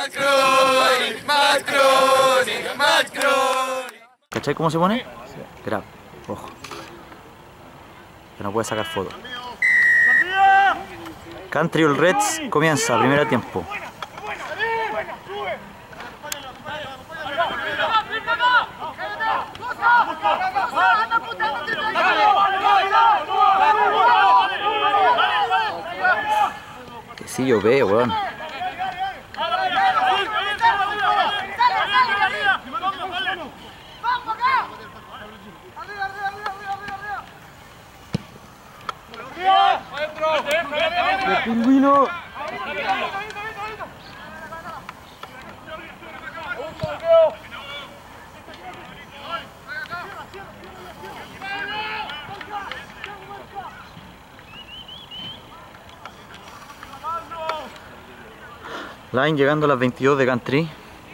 ¿Cachai cómo se pone? Grab, ojo. Que no puede sacar foto. Country All Reds comienza, primer tiempo. Que sí, yo veo, weón. ¡El pingüino! Line llegando a las 22 de Country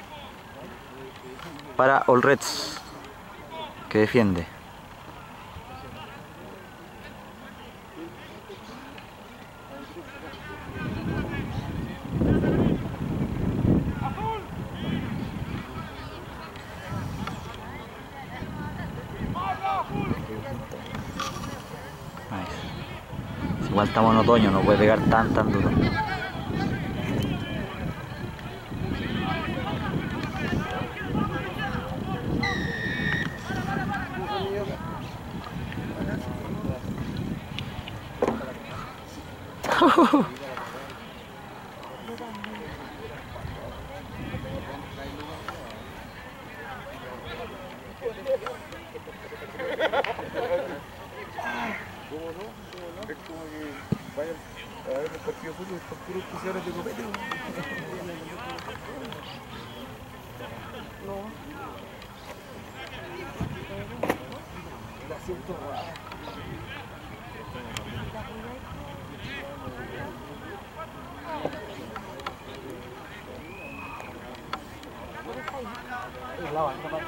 para All Reds, que defiende. Nice. Igual estamos en otoño, no puede pegar tan duro. Es como que vayan a ver el partido de fútbol con puros oficiales de copete. No. La siento rara. La banca para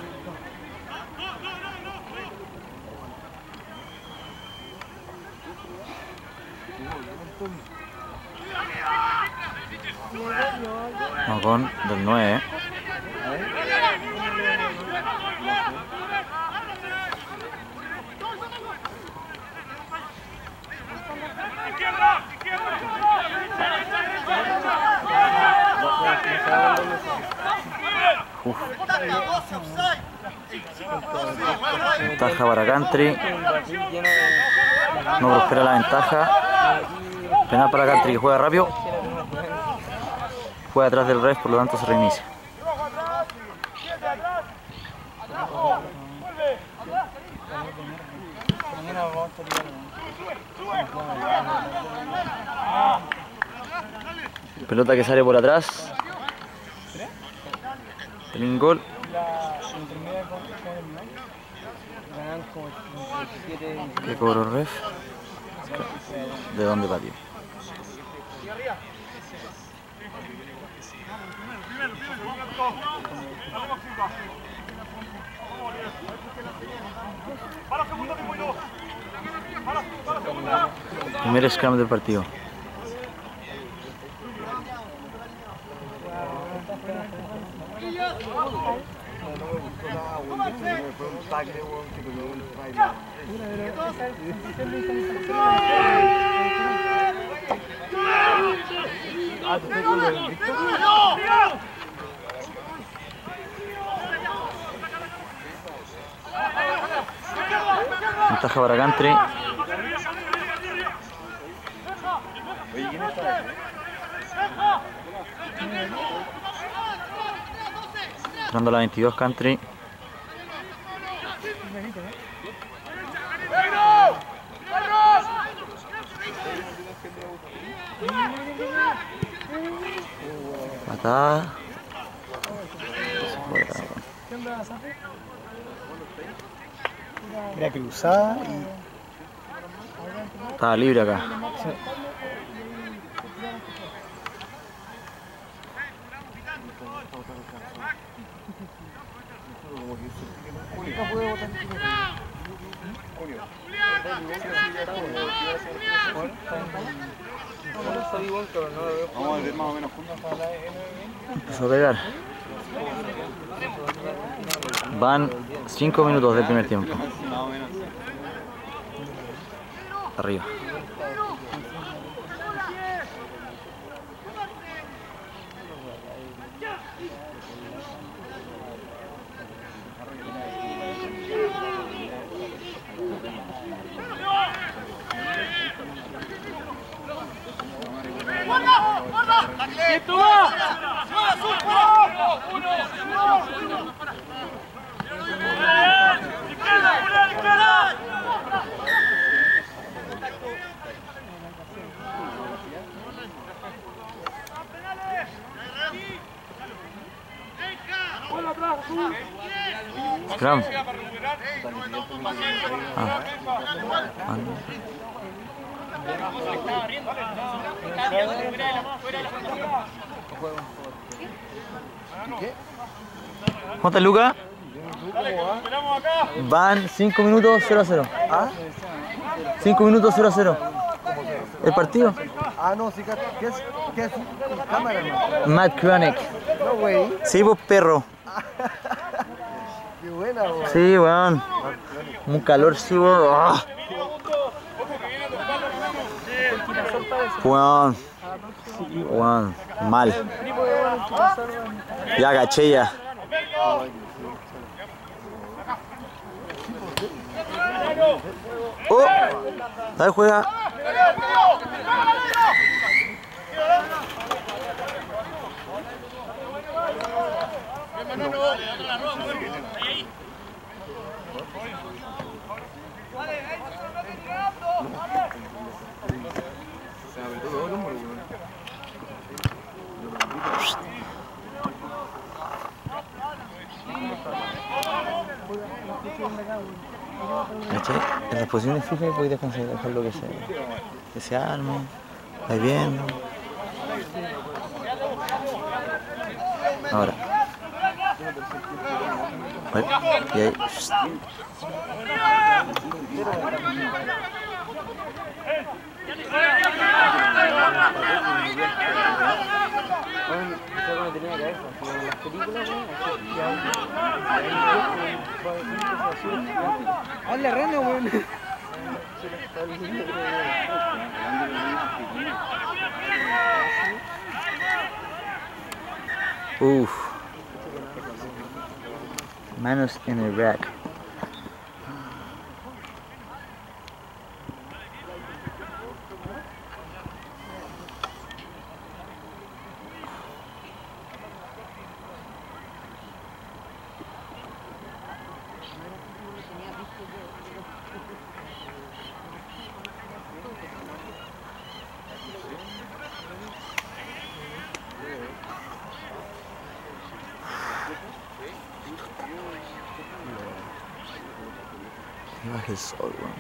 No, con del 9. Ventaja para Country. No prospera la ventaja. Penal para Country, que juega rápido. Juega atrás del ref, por lo tanto se reinicia. Pelota que sale por atrás. El gol. ¿Qué cobró el ref? ¿De dónde pateó? Primer scrum del partido. Ventaja para Country. Entrando a la 22 Country. Patada. Era cruzada y... Estaba libre acá. Vamos a ver más o menos juntos para la Empezó a pegar. Van 5 minutos del primer tiempo. Más o menos. Arriba. Scrum. ¿Cuántas lucas? Van 5 minutos 0-0. ¿Ah? 5 minutos 0-0. ¿El partido? Ah, no, sí, ¿qué es cámara, hermano? Matt Kroenig. No, güey. Sí, vos perro. Qué buena, güey. Sí, weón. Un calor, sí, weón. ¡Ah! Weón. Weón. Mal. Ya caché ya. Oh, dale, juega. ¿Cachai? En las posiciones fijas podéis dejarlo que se arme, vais viendo. Ahora. Y ahí. Hazle rana, weón. Uff. Manos en el rack. Baja el sol, weón.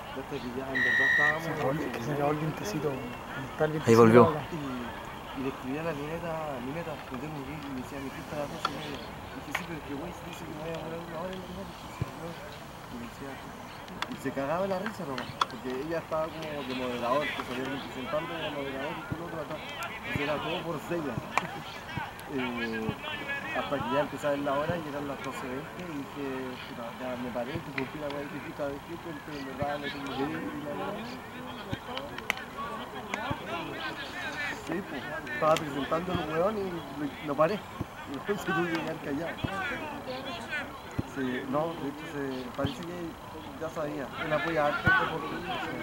Que se acabó el vientecito. Ahí volvió. Y le escribí a la Lineta, que tengo que ir, y me decía, mi fiesta a las 12:30. Y dije, sí, pero que güey dice que me voy a demorar una hora en la final. Y me decía, y se cagaba la risa nomás, porque ella estaba como de moderador, que salía representando de moderador y todo lo otro acá. Entonces era todo por señas. Hasta que ya empezaba en la hora y eran las 12:20 y dije, puta, ya me paré, que cumplí la weá que puta de equipo, que en verdad me tengo que ir y la weá. Sí, pues, estaba presentando el weón y lo paré. Y después se tuvo que quedar callado. Sí, no, de hecho parece que ya sabía. Él apoya harto el deporte.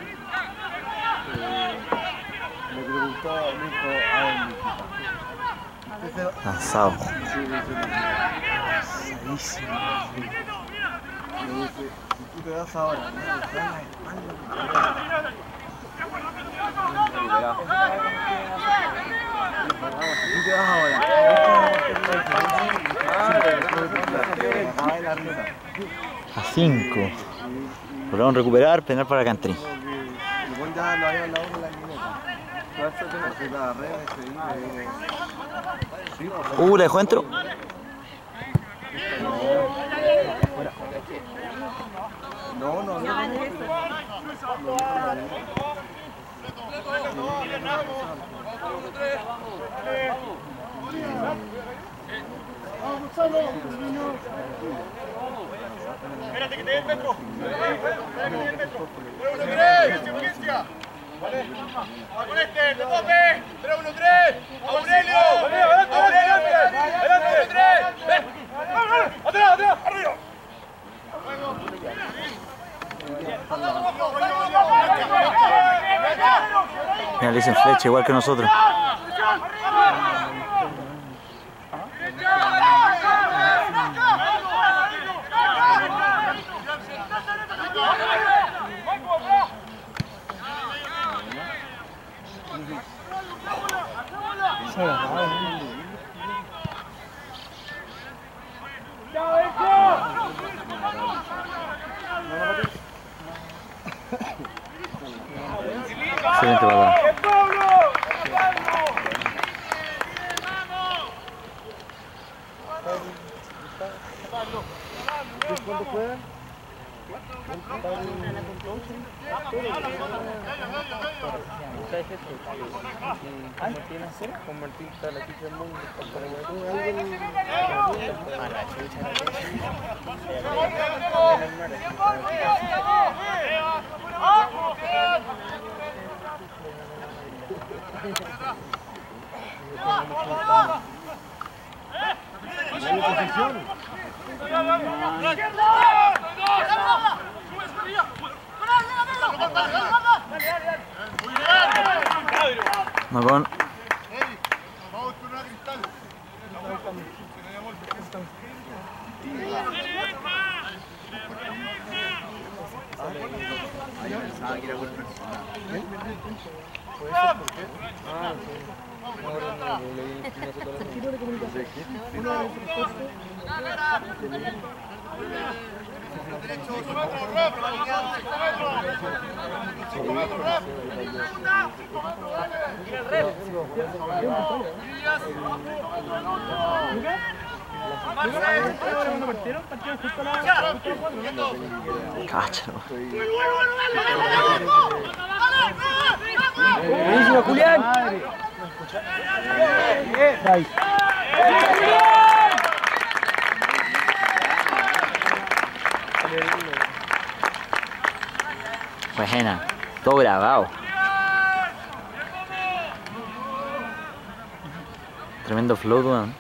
Me preguntó, me dijo, a ver, mi hijita. Cansado. Sí, cansadísimo. Me dice, ¿y tú te das ahora? Me dice, da la espalda. ¿Tú te das ahora? A 5. Logramos recuperar, penal para Country. Igual ya lo había hablado con la niñeta. La red, ¿La dejó dentro? No. Espérate que te dé el metro. Espérate que te dé el metro. 1-3, eficiencia. Vale. Con este, de tope. 3-1-3. Aurelio. Aurelio. Adelante. 1-3. Ven. Atrás, atrás. Arriba. Mira, le dicen flecha igual que nosotros. Excelente patada. ¿Cuándo juegan? Con Martín está la chica muy a la chucha. Macón. Cáchalo. Buenísimo, Julián. Buena, todo grabado. Tremendo flow, weón.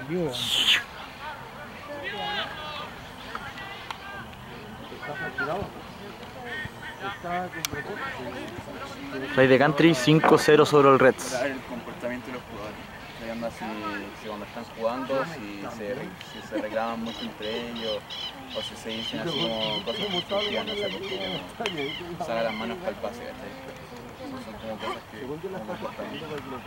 Rey de Country 5-0 sobre el Reds. El comportamiento de los jugadores. Si cuando están jugando, si se reclaman mucho entre ellos, o si se dicen así como cosas que no sé, porque saca las manos para el pase, ¿cachai? Son como cosas que como comportamiento.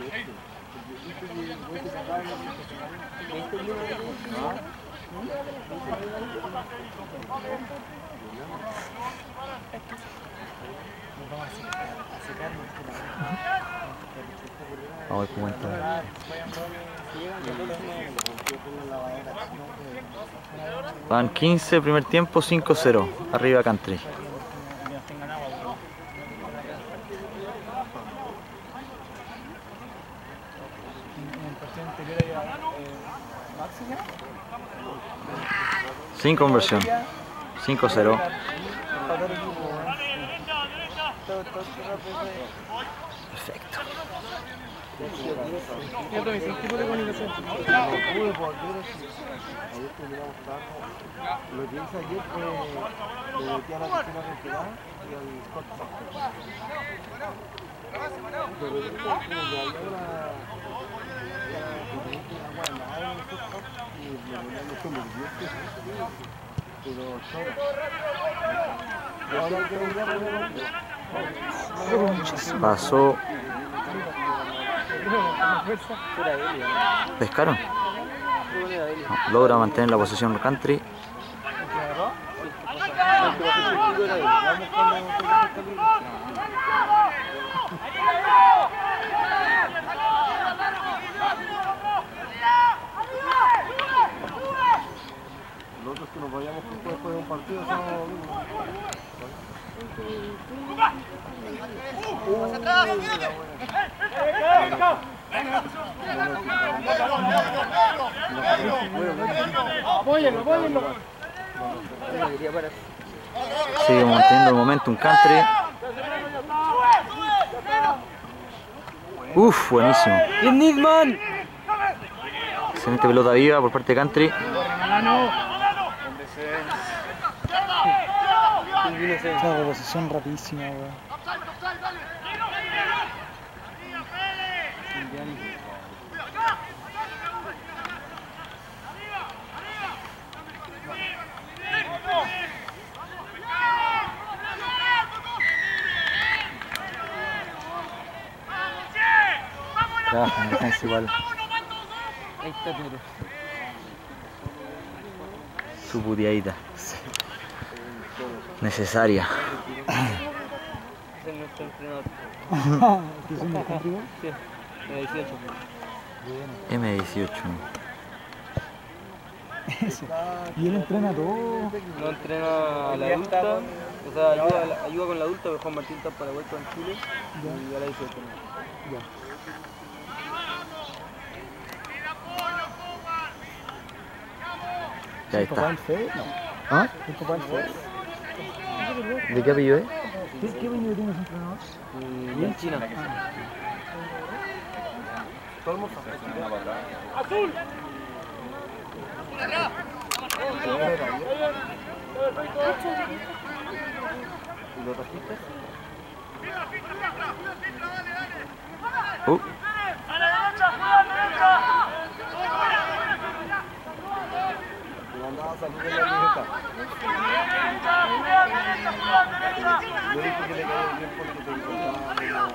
Vamos a ver cómo entra. Van 15, primer tiempo, 5-0. Arriba Country. Sin conversión. 5-0. Perfecto. Lo que hice ayer fue le metí a la tercera retirada y al corto. Pero yo como que había y me ponía mucho nervioso. Pero solo. Pasó. Pescaron. No, logra mantener la posesión Country. Los otros que nos vayamos después de un partido son Sigue manteniendo el momentum Country. Uf, buenísimo. Excelente pelota viva por parte de Country. Esa reposición rapidísima, weón. Trabaja en defensa igual. Ahí está, Pedro. Su puteadita. Necesaria. Ese es nuestro entrenador. ¿Qué son los contribuyentes? Sí, de 18. M18. Y él entrena todo. No entrena a la adulta, o sea, ayuda con la adulta, pero Juan Martín está para vuelta en Chile y a la 18. Ya. Ya ¿El papá está. del Fede? No. ¿Ah? ¿El papá del Fede? ¿De qué apellido es? ¿Qué venido tiene ese entrenador? Y en China. ¡Azul! ¿Y lo trajiste? ¡A la derecha! ¡A la derecha! Le mandaba a salir en la libreta. Yo dije que le cayó bien porque te encontraba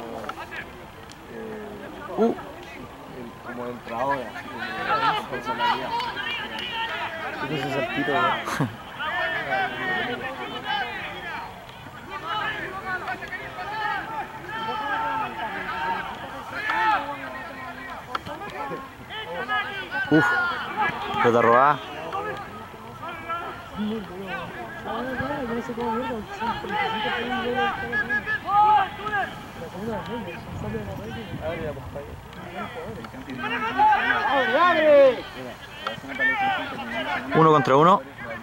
como entradora, así como personalidad. ¿Qué es ese saltito, weón? Uf. Pelota robada. Uno contra uno.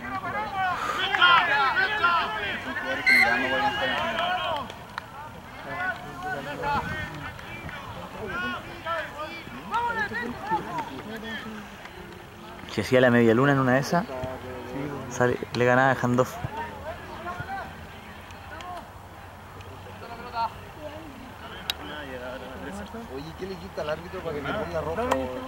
Si hacía la media luna en una de esas, le ganaba el handoff. Oye, ¿qué le quita al árbitro para que le ponga roja?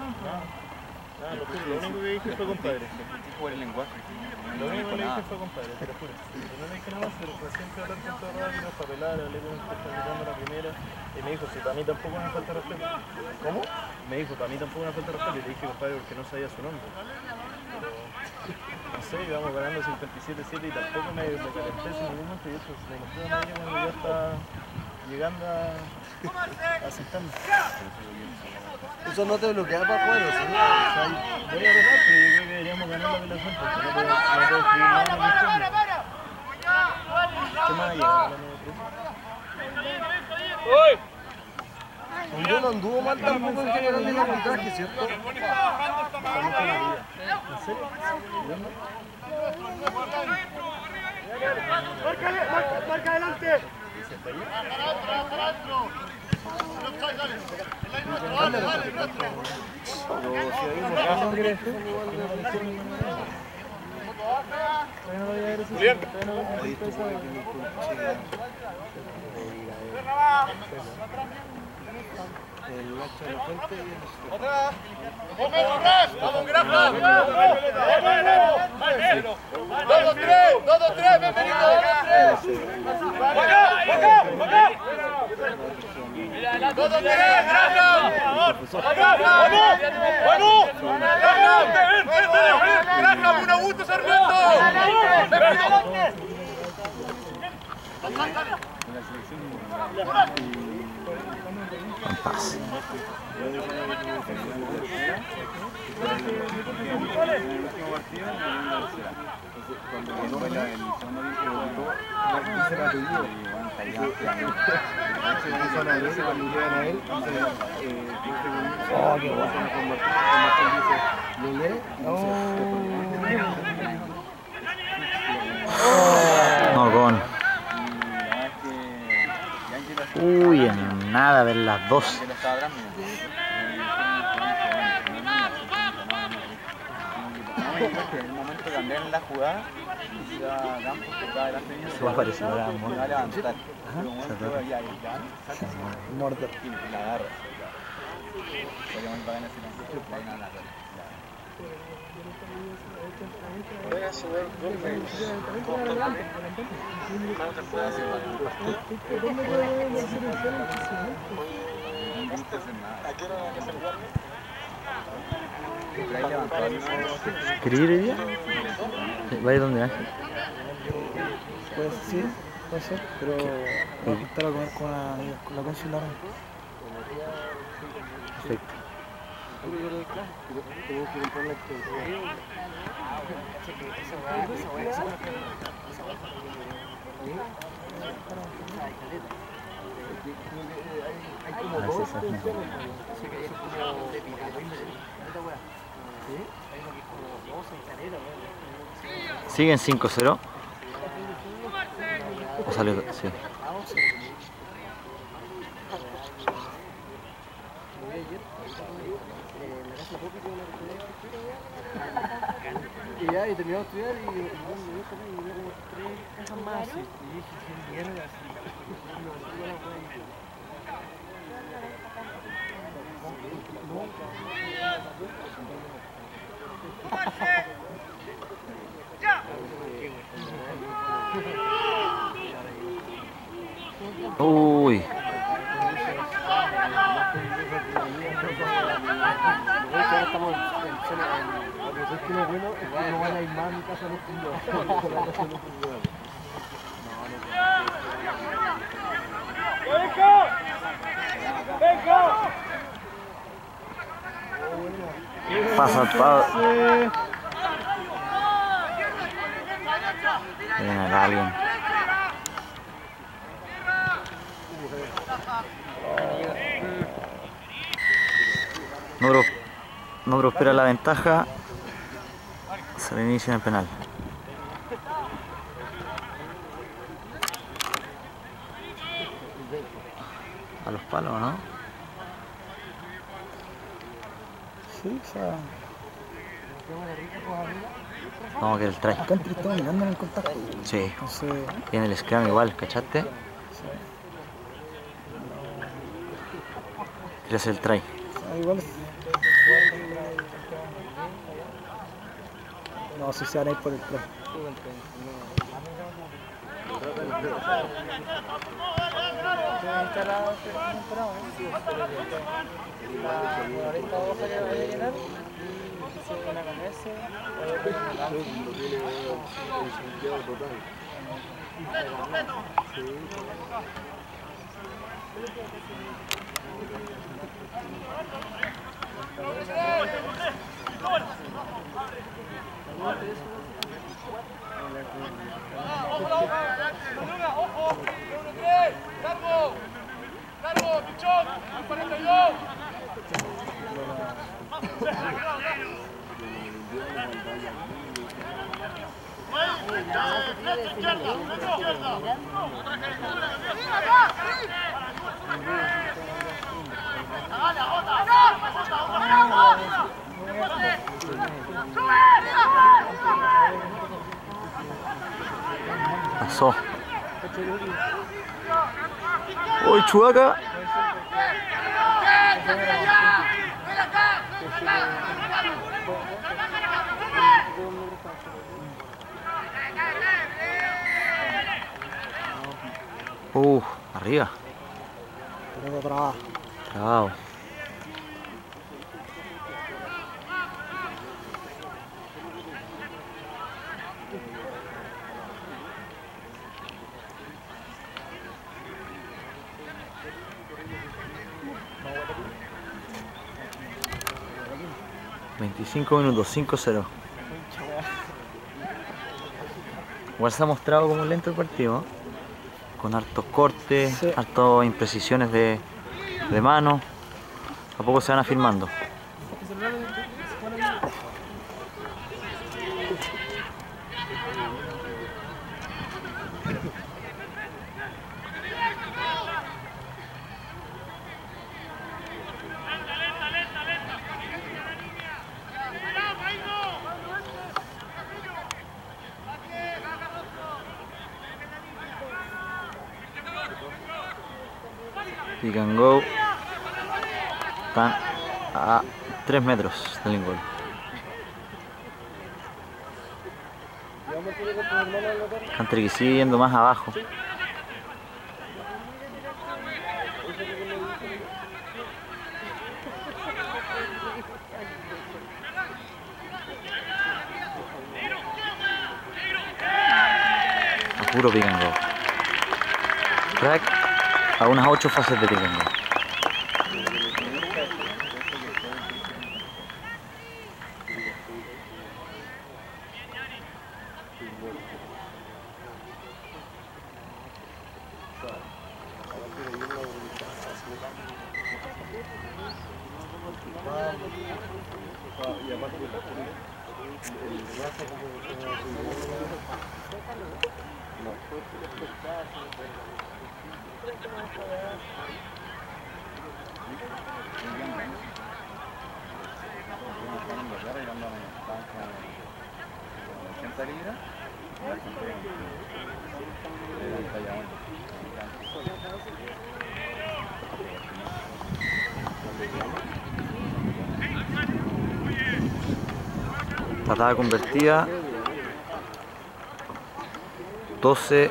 Lo único que dije fue compadre. Jugar el lenguaje. Lo único que le dije fue compadre, te lo juro. No le dije nada más, pero recién fui a hablar con todo rápido, para pelar, hablé con el que está gritando la primera. Y me dijo, si para mí tampoco es una falta de respeto. ¿Cómo? Me dijo, para mí tampoco es una falta de respeto. Y le dije, compadre, porque no sabía su nombre. Pero, no sé, íbamos ganando 57-7 y tampoco me calenté en ningún momento. Y eso me mostró a Madrid cuando ya está llegando a sentarme. Eso no te bloquea para jugar, ¿sí? Voy a retar, pero yo creo que deberíamos ganar la apelación porque no puedo escribir nada en el informe. ¿Qué más hay? Yo no anduvo mal tampoco en general en el arbitraje, ¿cierto? ¿En serio? ¡Marca adelante! Julián. ¡Otra! ¡Vamos, Granja! ¡2-2-3! ¡2-2-3! ¡Bienvenido! ¡2-2-3! ¡Acá! ¡2-2-3! ¡Granja! ¡Granja! ¡Un Augusto Sarmiento! En paz. Cuando ganó el segundo disco, hice el apellido. ahí van tirando. Oh, qué guay. No, con. Y la verdad es que Ángelo Uy, en nada, ver las dos. estaba atrás, mira. En el momento de cambiar en la jugada, y ya Campos que estaba delante de ellos, Se va a parecer a se va a levantar. Pero bueno, se luego ya salta Mordor. y la agarra. Sería muy bacán ese concepto, la vaina la agarra. ¿Quería ir hoy día? ¿Vaya donde Ángel? Pues sí, puede ser, pero voy a juntar a comer con una amiga, con la Conchi y la Ron. Perfecto. Siguen 5-0. O salió, sí. Y ya, y terminamos de estudiar y yo me como 3 cajas más. Y dije, qué mierda, así. Uy. Ahora estamos en zona. Lo que es que lo bueno es que no van a ir más a mi casa los primeros. Pasa el pavo. Viene el alien. No prospera la ventaja. Se le inicia en el penal. A los palos, ¿no? Sí, o sea, No, que el try. acá entre estamos mirando en el contacto. Sí. Entonces, Y en el scrum igual, ¿cachaste? Quiere hacer el try. igual. No, si se van a ir por el tren. ¡Largo, pichón! ¡42! Pasó. Uy, Chubaca. Arriba. Tenemos trabajo. Trabado. ...25 minutos, 5-0... Igual se ha mostrado como lento el partido, ¿no? con hartos cortes, Sí. hartas imprecisiones de mano. A poco se van afirmando. Pick and go. Están a 3 metros del gol. Country que sigue yendo más abajo. A puro pick and go. Crack a unas 8 fases de pick and go. Y aparte el raza Patada convertida. 12-0.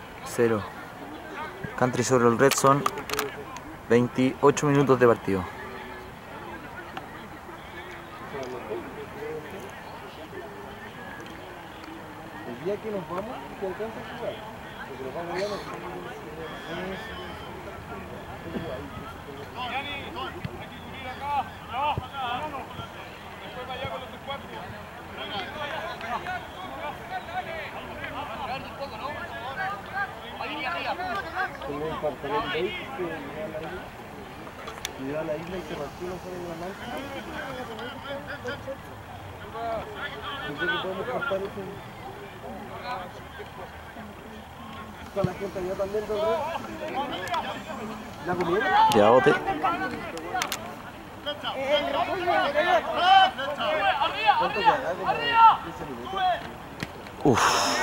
Country sobre el Red Zone. 28 minutos de partido. el día que nos vamos, ¿te alcanza a jugar? Porque nos vamos ya tengo un pantalón beige que me da la isla y se mantiene fuera de la mancha. Pensé que podemos cortar eso. Con la gente allá también, ¿no? ¿La comieron? Ya bote. ¿Cuánto quedará? ¿Como 15 minutos? Uff.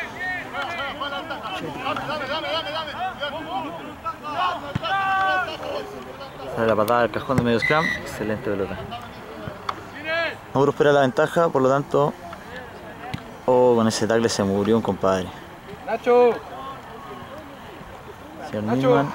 Sale la patada del cajón de medio scrum. Excelente pelota. Mauro espera la ventaja, por lo tanto. Oh, con ese tackle se murió un compadre. Nacho. Señor Newman.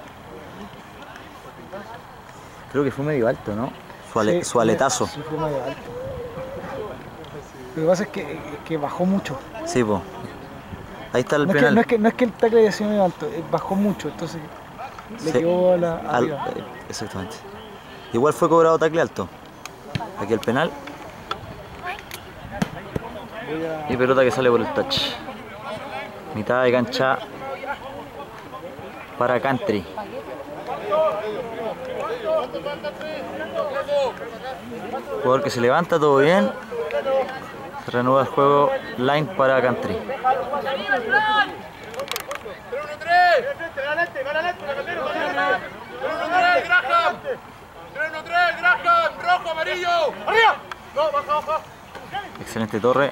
Creo que fue medio alto, ¿no? Su aletazo. Sí, fue medio alto. Lo que pasa es que bajó mucho. Sí, po. Ahí está el No es, penal. no es que el tackle haya sido medio alto, bajó mucho, entonces le Sí. quedó a la arriba. Exactamente. Igual fue cobrado tackle alto. Aquí el penal. Y pelota que sale por el touch. Mitad de cancha para Country. Jugador que se levanta, todo bien. Se reanuda el juego. Line para Country. Rojo, amarillo. ¡Arriba! No, baja, baja. Excelente torre.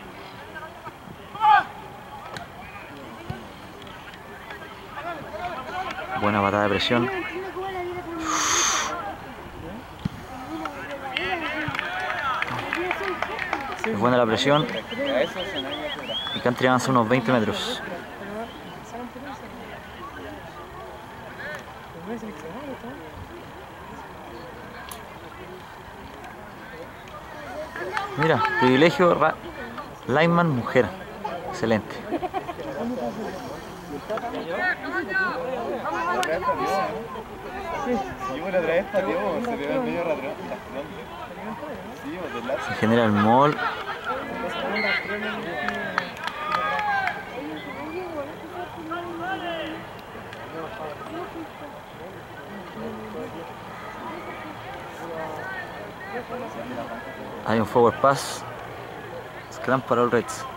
Buena patada de presión. Es buena la presión. Y Country avanza unos 20 metros. Mira, privilegio lineman mujer. Excelente. Sí, por la otra vez pateó, se pegó el medio rastrón. Sí, por del lado. Se genera el mall. Hay un forward pass. Scrum para All Reds.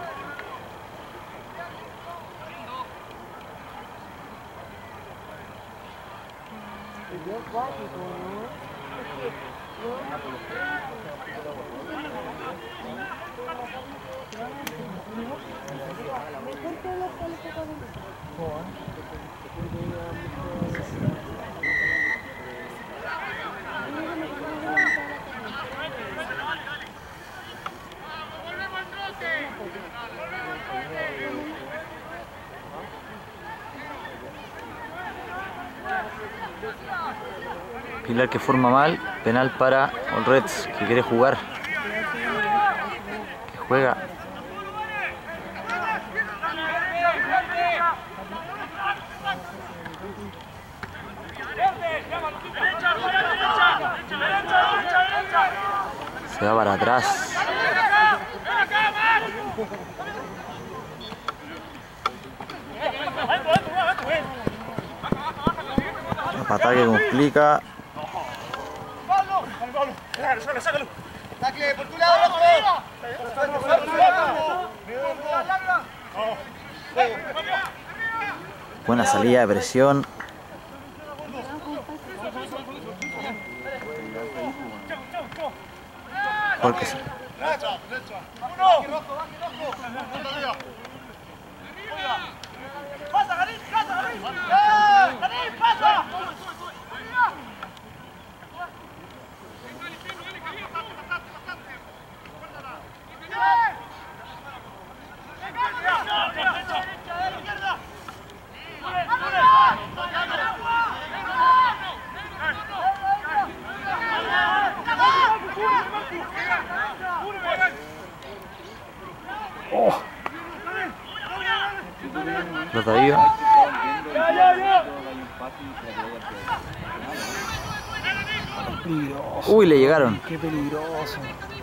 Pilar que forma mal, penal para All Reds, que quiere jugar, que juega. Se va para atrás. La patada que complica. Sácalo. Tacle, por tu lado, Buena salida de presión. Porque sí. ¡Pasa, Garín! ¡Pasa! Rotadillo. Peligroso. Uy, le llegaron. Qué peligroso.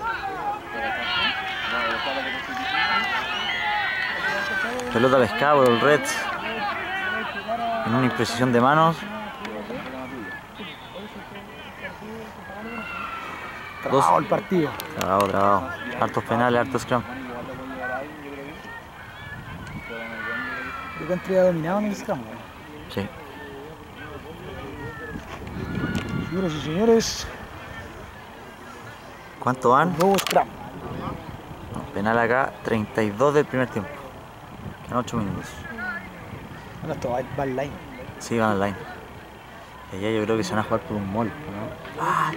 Pelota pescada por el Reds. En una imprecisión de manos. Trabado el partido. Trabado. Hartos penales, hartos scrum. Yo entré dominado en el scrum. Sí. Señoras y señores, ¿Cuánto van? nuevo scrum. Penal acá, 32 del primer tiempo. Quedan 8 minutos. Bueno, esto va al line. Sí, van online. Y allá yo creo que se van a jugar por un mall, ¿no? Ah,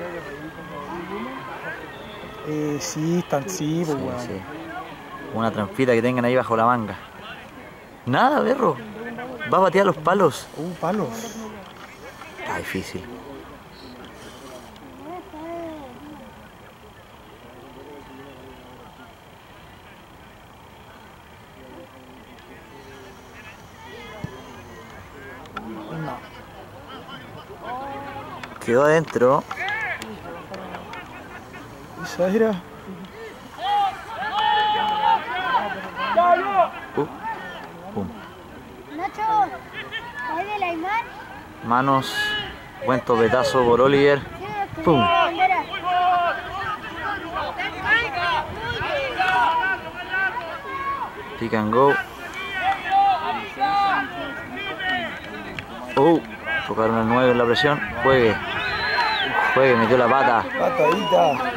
Sí, están, sí, pues, weón. sí. Una trampita que tengan ahí bajo la manga. Nada, berro. Va a patear los palos. Palos. Está difícil. No. Quedó adentro. Esa era. Pum. Nacho, ¿hay de la Aymar? Manos. Buen topetazo por Oliver. Pum. Pick and go. Tocaron el 9 en la presión. Juegue, metió la pata. Patadita.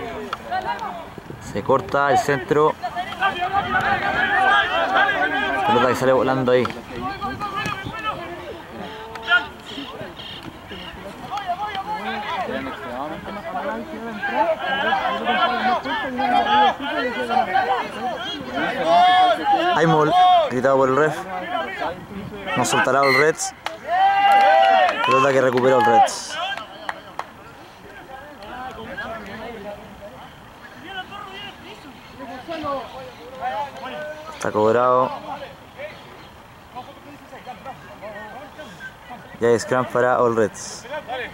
Se corta el centro. Pelota que sale volando ahí. Hay mol, gritado por el ref. No soltará el Reds. Pelota que recuperó el Reds. Está cobrado. Ya hay scrum para All Reds.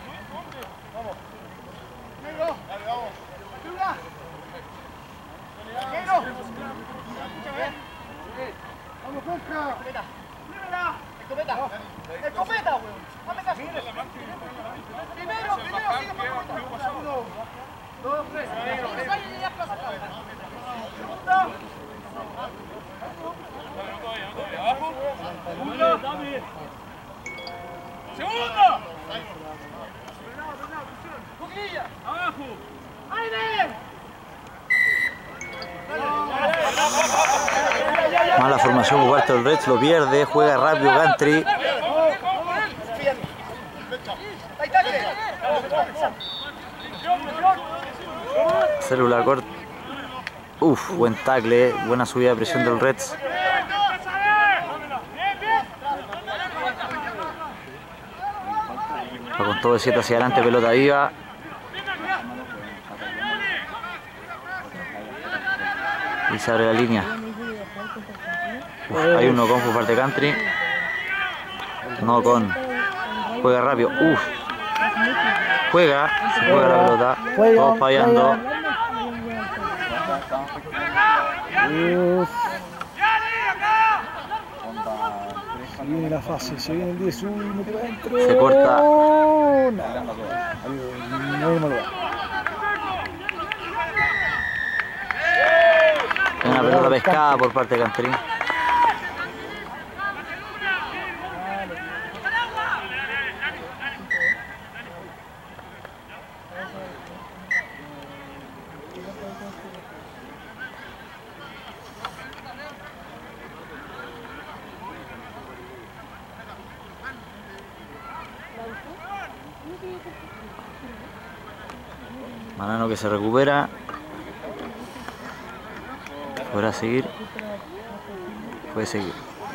¡Vamos, contra! ¡Escopeta, weón! ¡Hazme caso! Primero, sigue por la puerta. 1, 2, 3. ¡Segundo! ¡Abajo! Mala formación por parte del Reds, lo pierde, juega rápido Gantry. Célula corta. Uf, buen tackle, buena subida de presión del Reds. Va con todo de 7 hacia adelante, pelota viva. Y se abre la línea. Uf, hay un no-con por parte de Country. No-con. Juega rápido. Uf. Juega la pelota. Todos fallando. Se viene la fase, se viene el 10, mete para adentro. Se corta. No hay mal lugar. Una pelota pescada por parte de Country. Manano que se recupera. Podrá seguir. Puede seguir.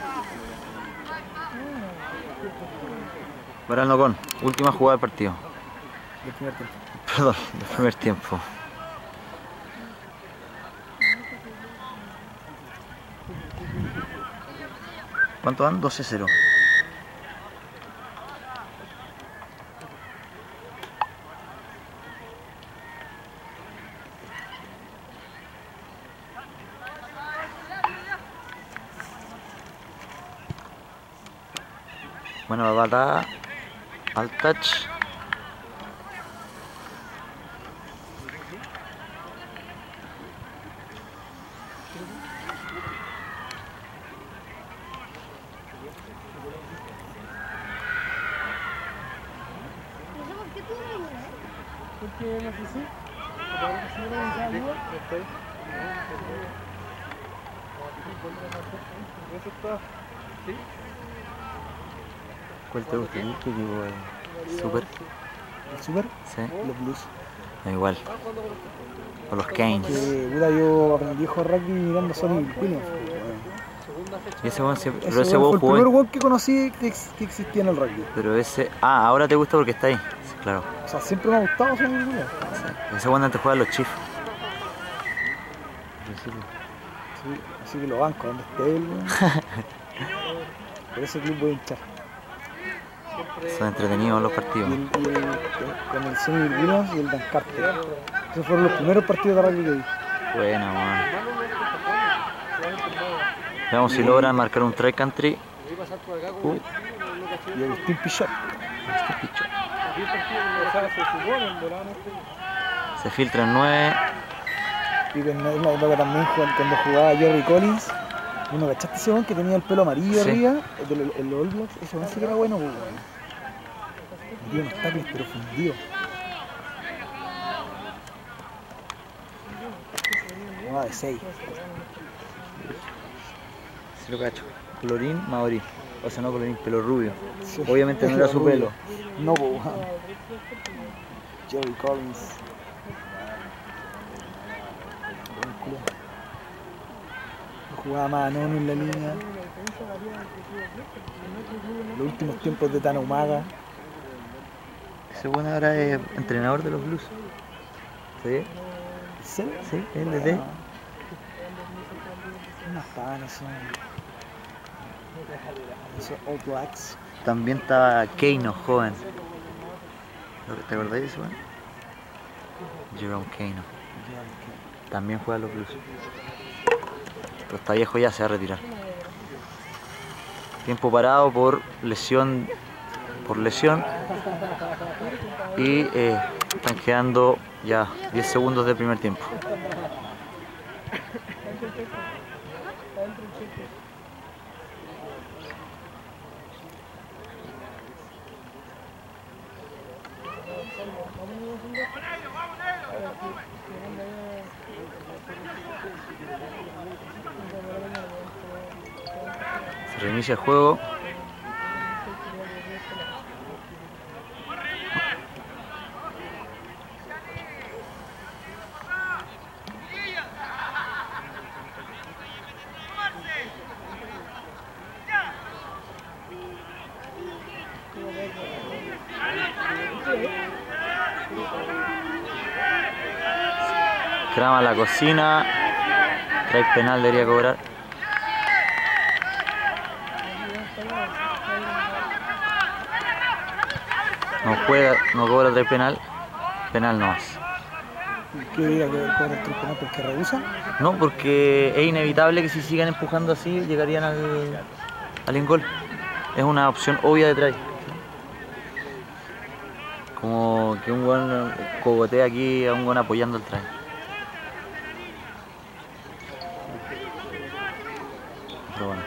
Para el no-con. Última jugada del partido. Del primer tiempo. Perdón, del primer tiempo. ¿Cuánto van? 12-0. Buena patada al touch. ¿Cuál te gusta? ¿Qué equipo es? ¿Super? ¿El Super? Sí. Los Blues. Igual. O los Canes. Puta, yo aprendí a jugar rugby mirando a Sonny Williams. Y ese weón siempre. Ese Pero ese fue weón el jugó. primer weón que conocí que existía en el rugby. Pero ese. Ah, ahora te gusta porque está ahí. Sí, claro. O sea, siempre me ha gustado Sonny Williams. Sí. Ese weón antes jugaba en los Chiefs. Sí, así que lo banco, donde esté él. Por ese club voy a hinchar. Son entretenidos los partidos. Con el Sonny Williams y el Dan Carter. Esos fueron los primeros partidos de rugby que vi. Buena, man. Veamos si logran marcar un try country. Y Agustín Pichot. Se filtra en 9. Y en la época también cuando jugaba Jerry Collins. Uno, ¿cachaste ese weón que tenía el pelo amarillo Sí. arriba? El All Blacks. Ese weón sí que era bueno, pues, weón. Metía unos tackles pero fundidos. Jugaba de 6. Sí lo cacho. Colorín Maorí. O sea, no colorín, pelo rubio. Sí. Obviamente no era su pelo. No, pues, weón. Jerry Collins. Buen culo. Jugaba más Nono en la línea. Los últimos tiempos de Tano Umaga. Ese bueno ahora es entrenador de los Blues. ¿Sí? ¿Sí? Sí, LD. Unas panas son. Esos All Blacks. También estaba Keino, joven. ¿Te acordáis de ese weón? Jerome Keino. También juega a los Blues. Pero está viejo ya, se va a retirar. Tiempo parado por lesión. Y están quedando ya 10 segundos del primer tiempo. Se reinicia el juego. Crama a la cocina. Trae penal, debería cobrar. No juega, no cobra, trae penal. Penal no hace. ¿Qué diga que cobra el penal porque rehúsa? No, porque es inevitable que si sigan empujando así llegarían al ingol. Es una opción obvia de try. Como que un buen cogotea aquí a un buen apoyando el try. Pero bueno.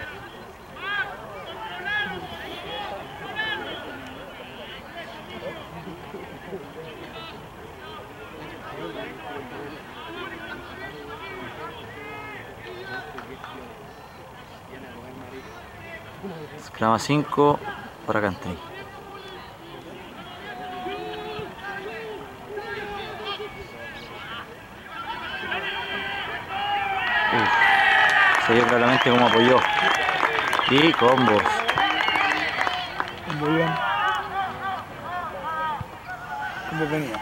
Clama 5 para Country. Se vio claramente cómo apoyó. Y combos. Muy bien. Como venía.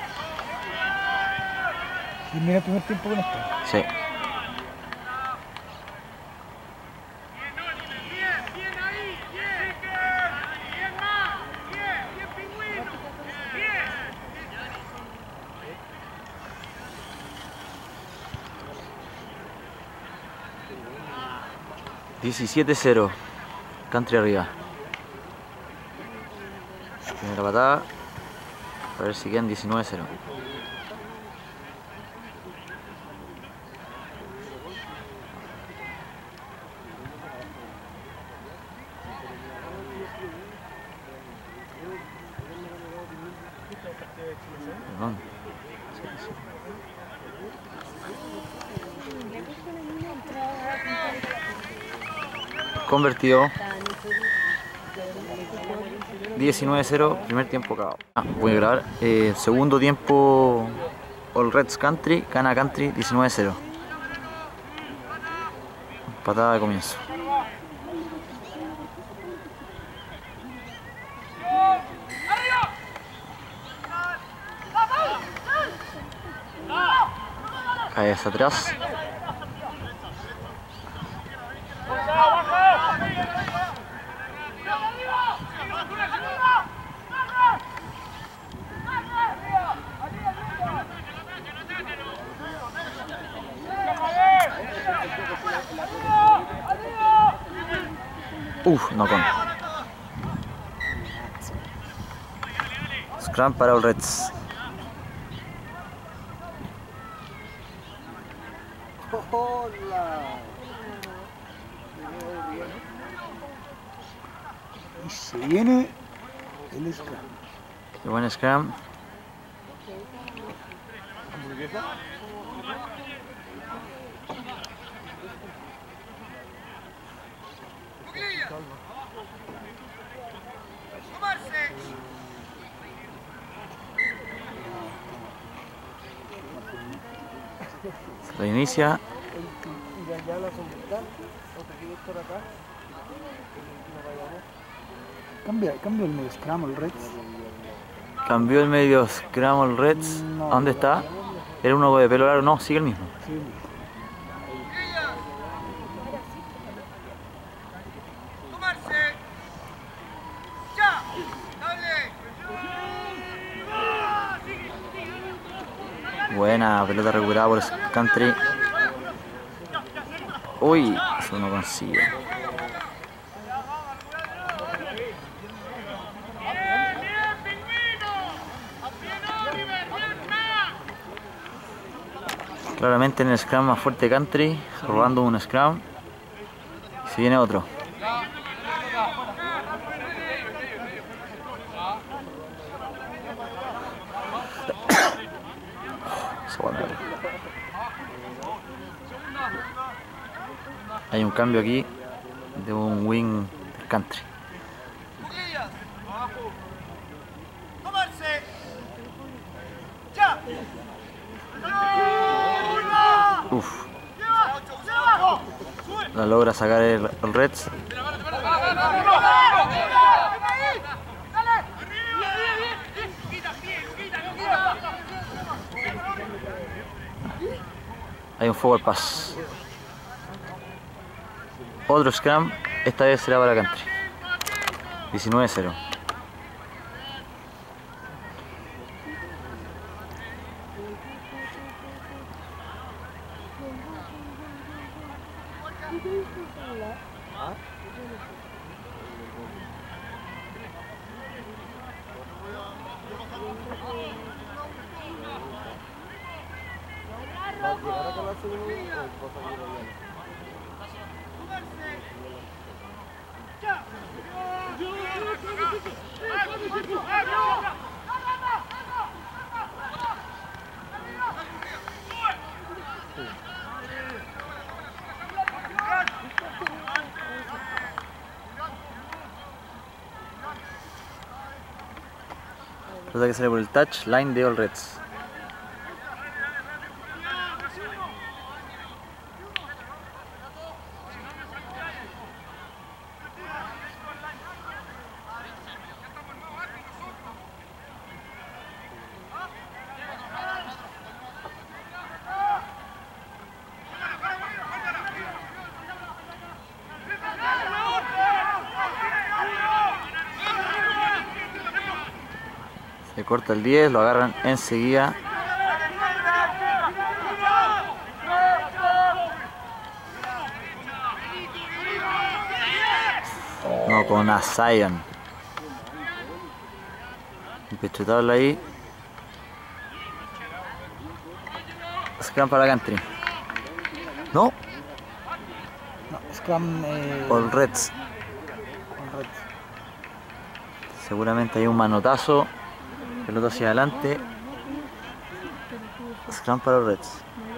Y mira el primer tiempo con esto. Sí. $17-0. Country arriba. Primera patada. A ver si quedan 19-0. Perdón. Convertido. 19-0, primer tiempo acabado. Voy a grabar. Segundo tiempo, All Reds Country, gana Country 19-0. Patada de comienzo. Cae hacia atrás. No con. Scrum para All Reds. Y se viene el scrum. Qué buen scrum. Se reinicia. Cambia el medio scrum, el Reds. Cambió el medio scrum, el Reds. No, ¿A dónde está? Era uno de pelo largo, no, sigue el mismo. Sí. Buena pelota recuperada por Country. Uy, eso no consigue. Claramente en el scrum más fuerte Country, robando un scrum. Y se viene otro. Hay un cambio aquí de un wing del country. ¡Tomarse! ¡Ya! Uf. La logra sacar el Reds. Hay un forward pass. Otro scrum, esta vez será para country. 19-0. Pelota que sale por el touch line de All Reds. Se corta el 10, lo agarran enseguida. No, con a Zion. Empechetable ahí. Scrum para country. No. No, Scrum. All Reds. All Reds. Seguramente hay un manotazo. Pelota hacia adelante. Scrum para los Reds.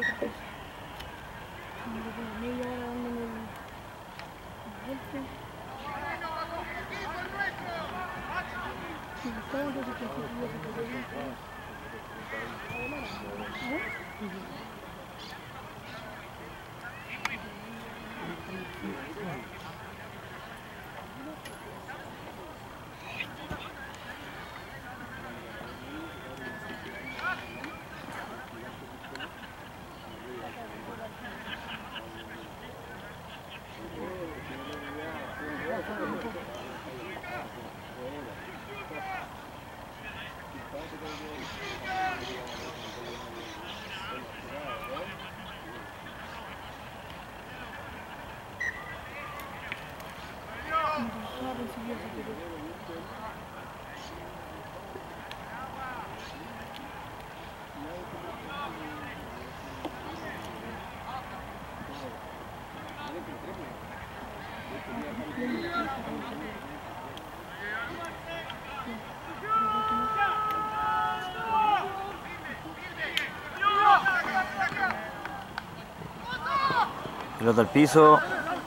Pelota al piso.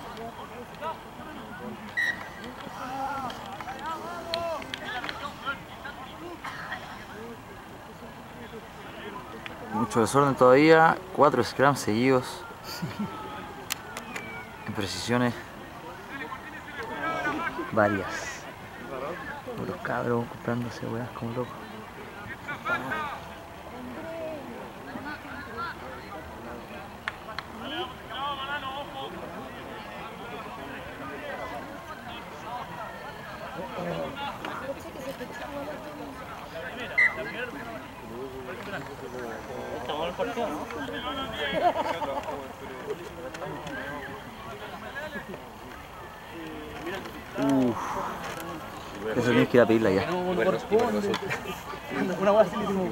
Mucho desorden todavía. 4 scrums seguidos. En precisiones varias. Los cabros comprándose weas como locos. Estamos en el partido, ¿no? Eso tienes que ir a pedirla ya. Una hueá así le dimos.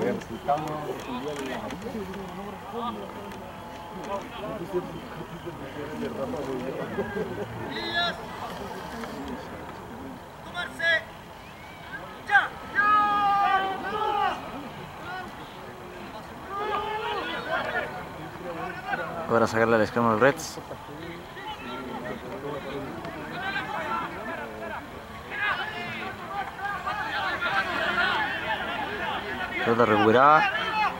¡Tomarse! ¡Ya! ¡Ya! Ahora sacarle al scrum a los Reds. Pelota recuperada.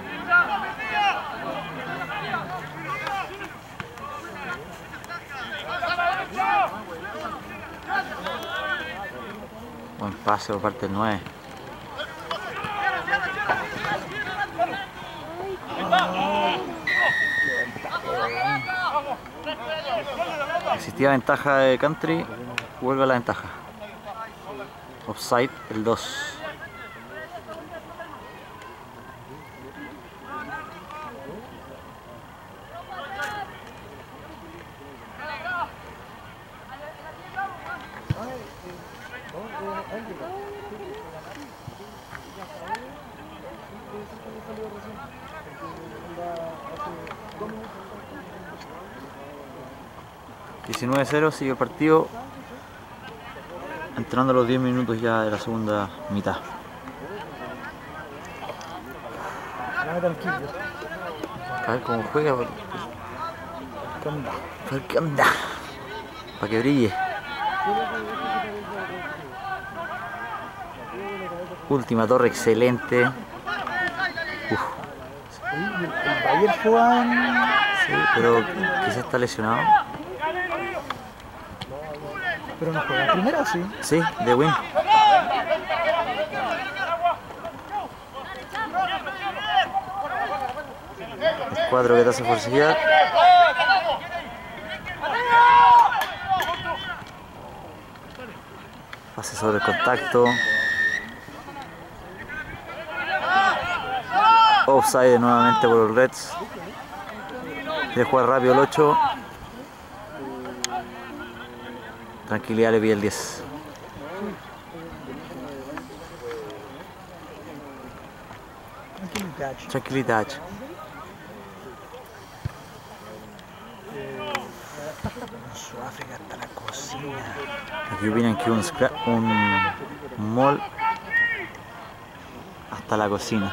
Buen pase por parte del 9. Existía ventaja de Country, vuelve a la ventaja. Offside, el 2. $19-0, sigue el partido, entrando los 10 minutos ya de la segunda mitad. A ver cómo juega, ¿qué onda? Para que brille. Última torre, excelente. El Bayern juega en... Sí, pero quizás está lesionado. Pero no juega en primera, ¿sí? Sí, de win. El 4 que te hace forcejear. Pase sobre el contacto. Offside nuevamente por los Reds. Quiere jugar rápido el 8. Tranquilidad le pide el 10. Tranquilidad. Sudáfrica hasta la cocina. Aquí opinan que un mall hasta la cocina.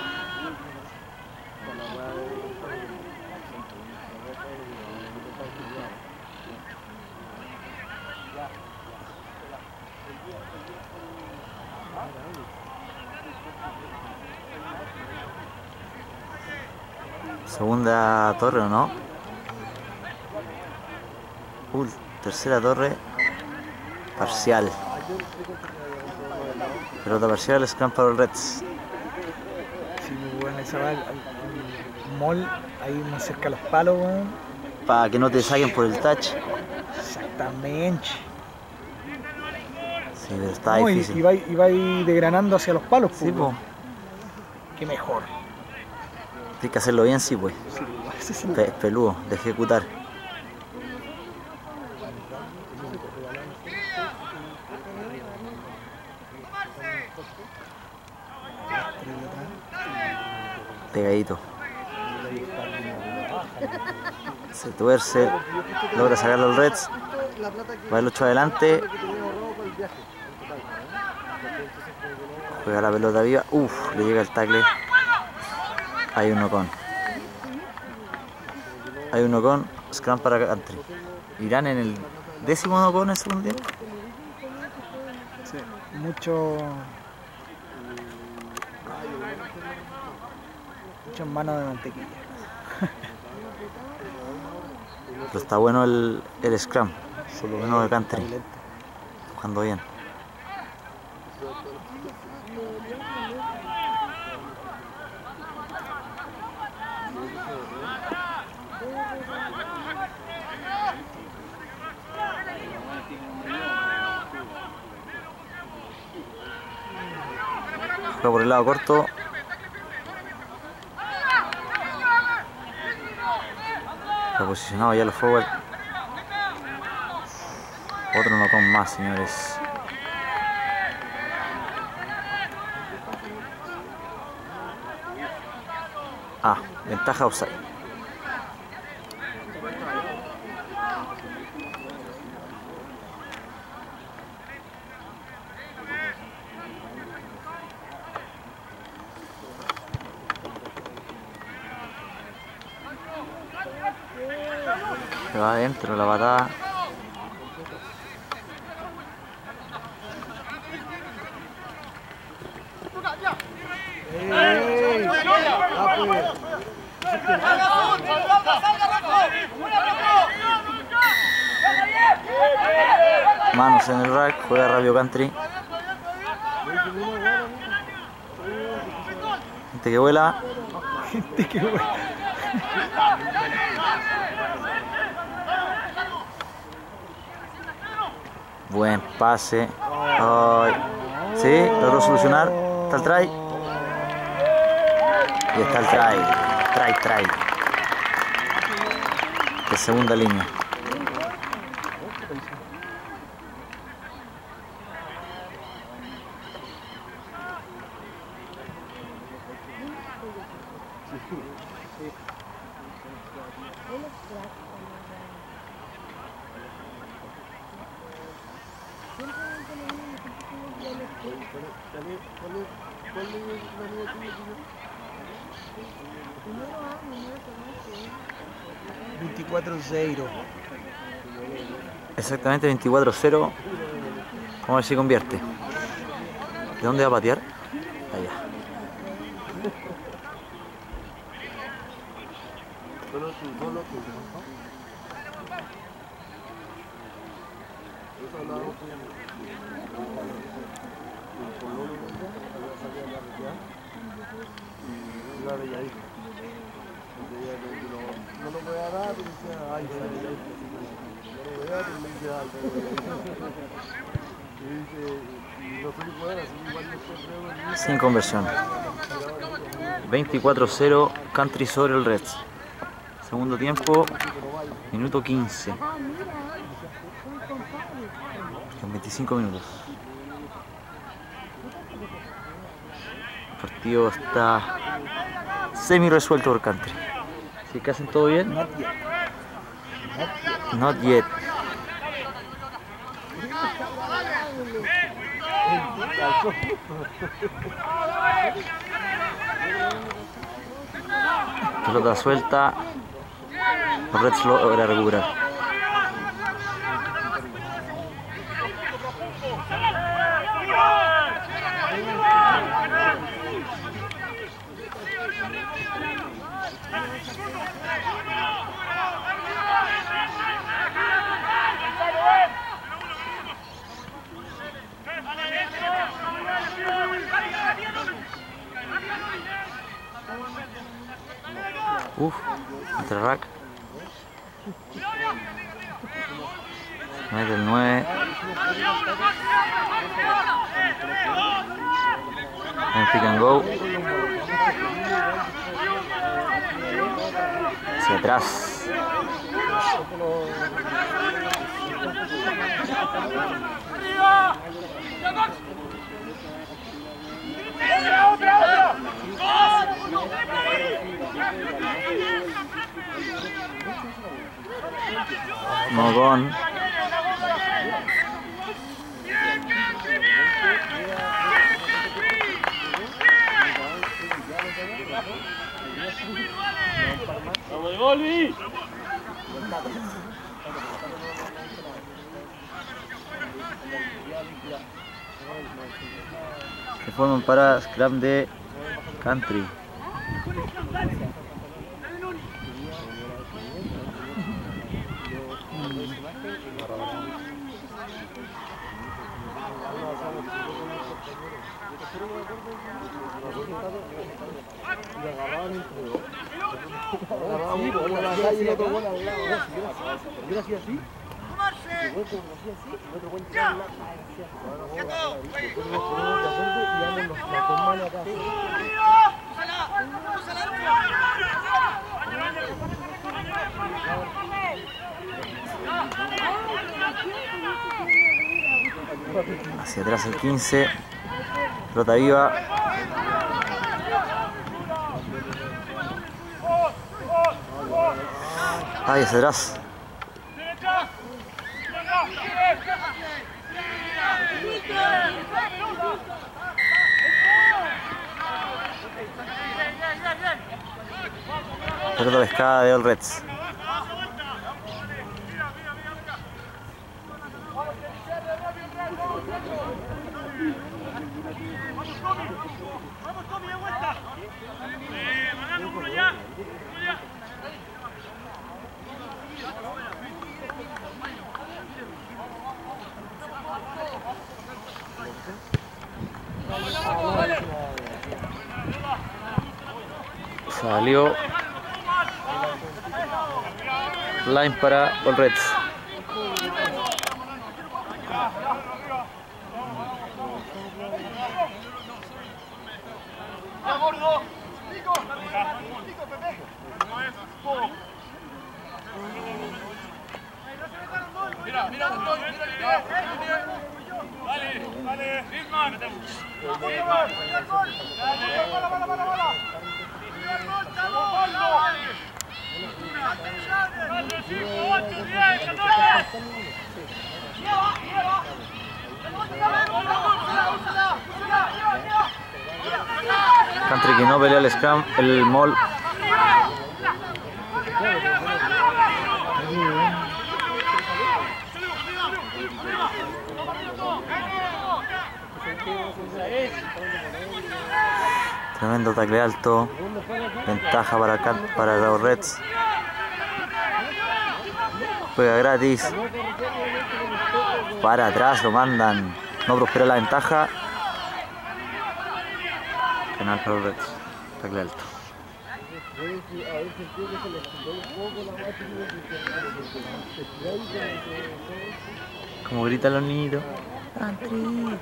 Segunda torre, ¿o no? Tercera torre. Parcial. Pelota parcial, scrum para los Reds. Sí, muy buena esa va al mall, ahí más cerca a los palos, weón. Para que no te saquen por el touch. Exactamente. Sí, pero está No, difícil. y va ahí degranando hacia los palos, Sí, pues. po. Qué mejor. Tienes que hacerlo bien, sí, pues. Sí, ese es el... Peludo, de ejecutar. Pegadito. Se tuerce, logra sacarlo al Reds. Va el 8 adelante. Juega la pelota viva. Le llega el tackle. Hay uno con. Scrum para Country. Irán en el 10º no con en el segundo tiempo. Sí, muchas manos de mantequilla. Pero está bueno el Scrum. Por lo menos de Country. Jugando bien. Juega por el lado corto. Está posicionado ya los forward. Otro no con más, señores. Ventaja offside. Se va adentro la patada. Manos en el rack, juega Radio Country. Gente que vuela. Gente que vuela. Buen pase. Ay. Sí, logró solucionar. Está el try. Y está el try. Try. De segunda línea. Exactamente 24-0. Vamos a ver si convierte. ¿De dónde va a patear? Allá. No lo voy a dar, pero decía, ay, no lo voy a dar, pero me dice, y dice, no soy igual, así igual después Sin conversión. 24-0, Country sobre el Reds. Segundo tiempo, minuto 15. Con 25 minutos. El partido está semi resuelto por Country. ¿Sí que hacen todo bien? Not yet. Pelota suelta. Los Reds logra recuperar. Entre rack. Mete el 9. Un pick and go. Hacia atrás. Mogón. ¡Vamos de gol, Luis! Se forman para scrap de Country. Hacia atrás el 15. Pelota viva. Ahí hacia atrás. Pelota pescada de All Reds. Vamos, Tommy, de vuelta. Mandando uno ya. Salió line para All Reds. Ya, gordo. Nico, Pepe. Mira, mira, Dale, Ritman. Country que no pelea el scrum, el mall. Tremendo tackle alto. Ventaja para los Reds. Juega gratis. Para atrás lo mandan. No prospera la ventaja. Penal para los Reds. Tackle alto. Como gritan los niñitos. Country.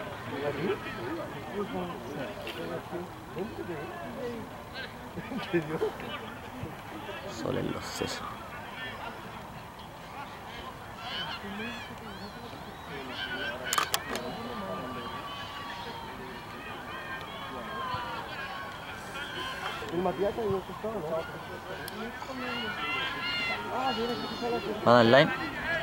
Sol en los sesos. ¿Va a dar line?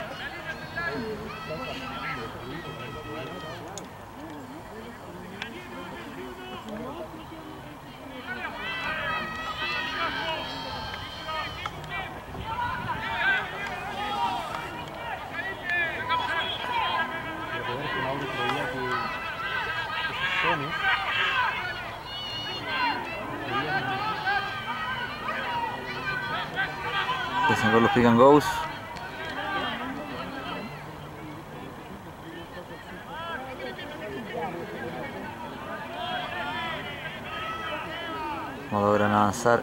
Empiezan con los pick and goes. No logran avanzar.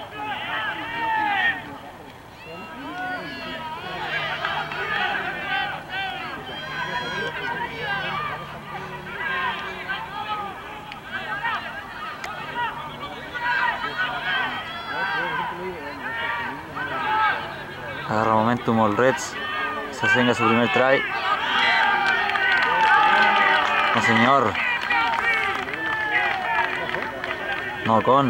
Agarra momentum All Reds. Se venga su primer try. No señor. No con.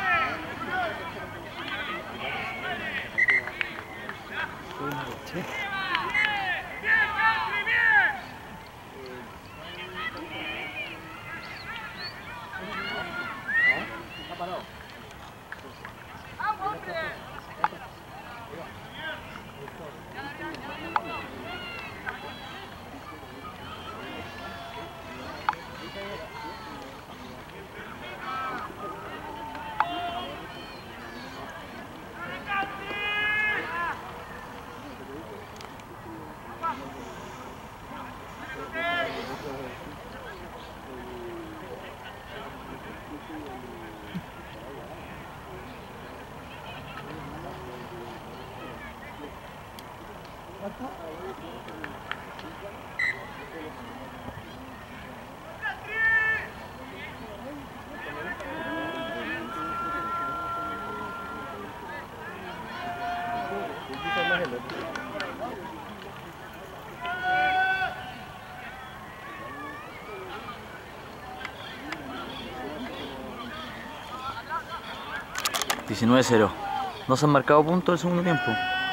$19-0. No se han marcado puntos el segundo tiempo.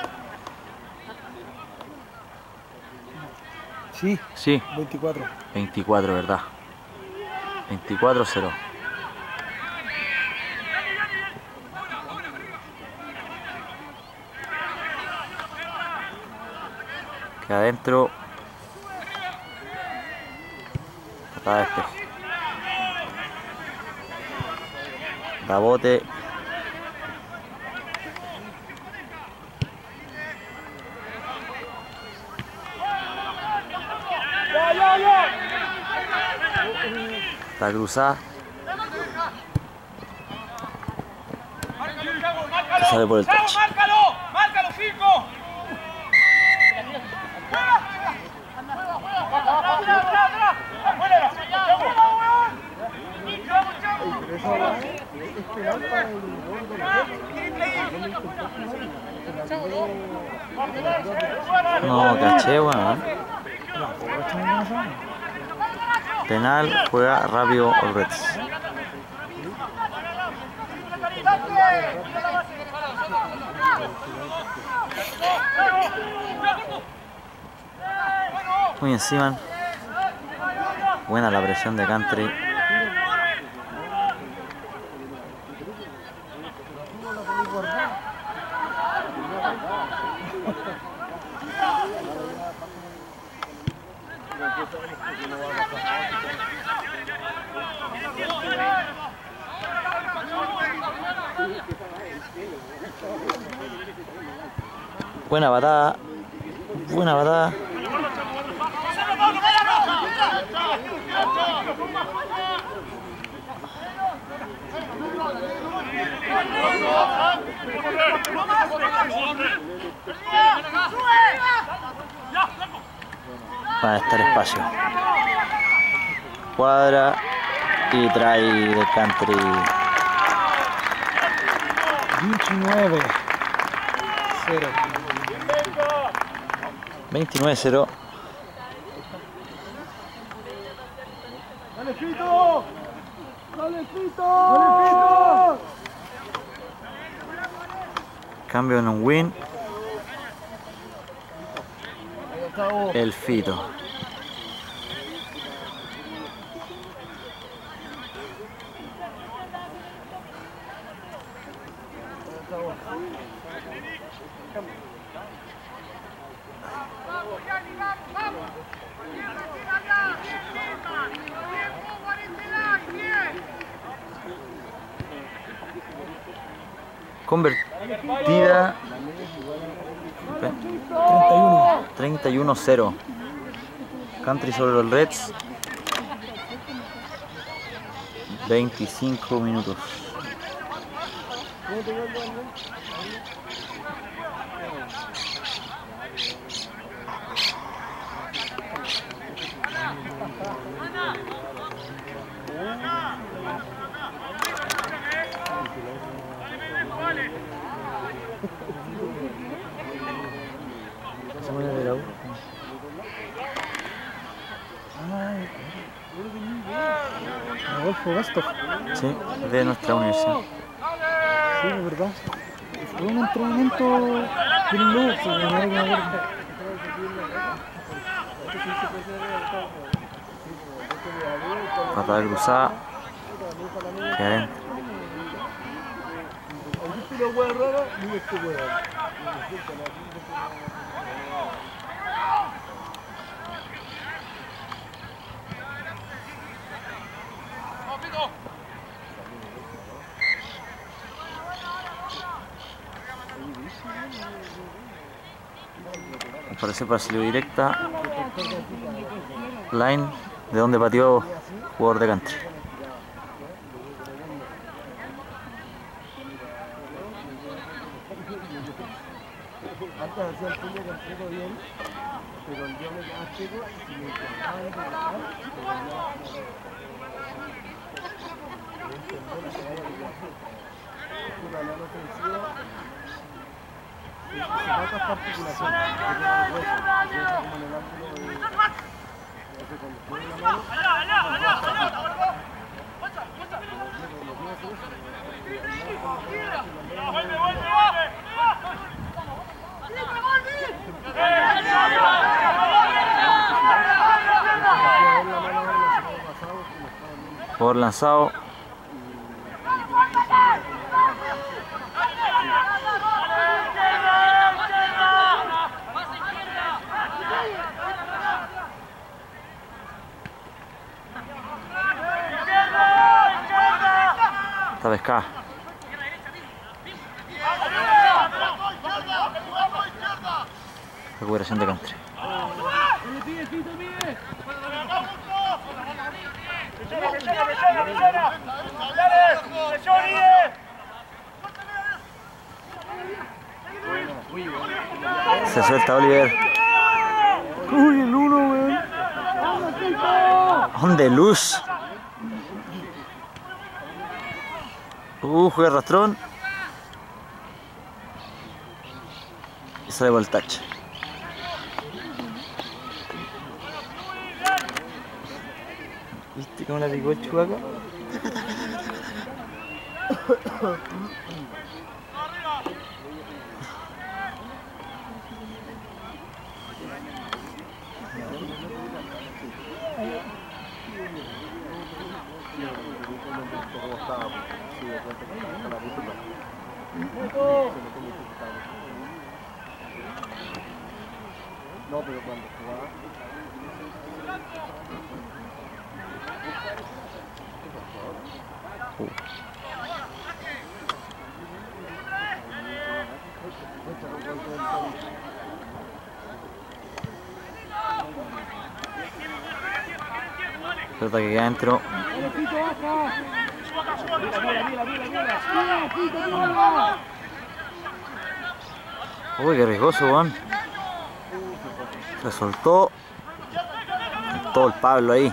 Sí. Sí. 24. 24, ¿verdad? 24-0. Queda adentro. Patada de despeje. Rebote. Está cruzada. Que sale por el touch. ¡Márcalo, Fico! No, caché, weón. Penal, juega rápido All Reds. Muy encima. Buena la presión de Country. Buena patada. Buena patada. Va a estar espacio. Cuadra y trae de Country. 29-0. 29-0. ¡Dale, Fito! ¡Dale, Fito! ¡Dale, Fito! Cambio en un win. El Fito. Convertida 31-0. Country sobre los Reds. 25 minutos. Rodolfo Gasto. Sí, de nuestra universidad. Sí, es verdad. Fue un entrenamiento bien loco, que me acuerdo. Patada cruzada. Que adentro. Al parecer para salida directa. Line de donde pateó jugador de Country. Antes hacía el puño completo bien, pero el día me quedaba chico y me intentaba encontrar, pero una mano ofensiva se mata esta articulación, que queda el hueso, que queda como en el ángulo de... Entonces cuando tiene la mano... Por lanzado. Está pescada. recuperación de Country. Se suelta Oliver. Uy, el 1, weón. ¿Dónde luz? Juega rastrón. Y sale por el touch. ¿Viste cómo la picó el Chubaca? No, pero cuando jugaba. Pelota que queda dentro. Uy, qué riesgoso, weón. Se soltó. Todo el Pablo ahí.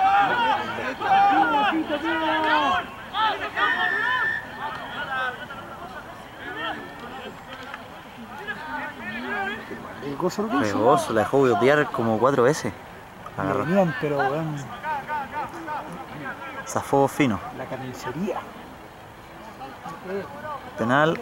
Riesgoso, la dejó botear como 4 veces. Agarró. Venían, pero weón, Zafó fino. la carnicería. Penal.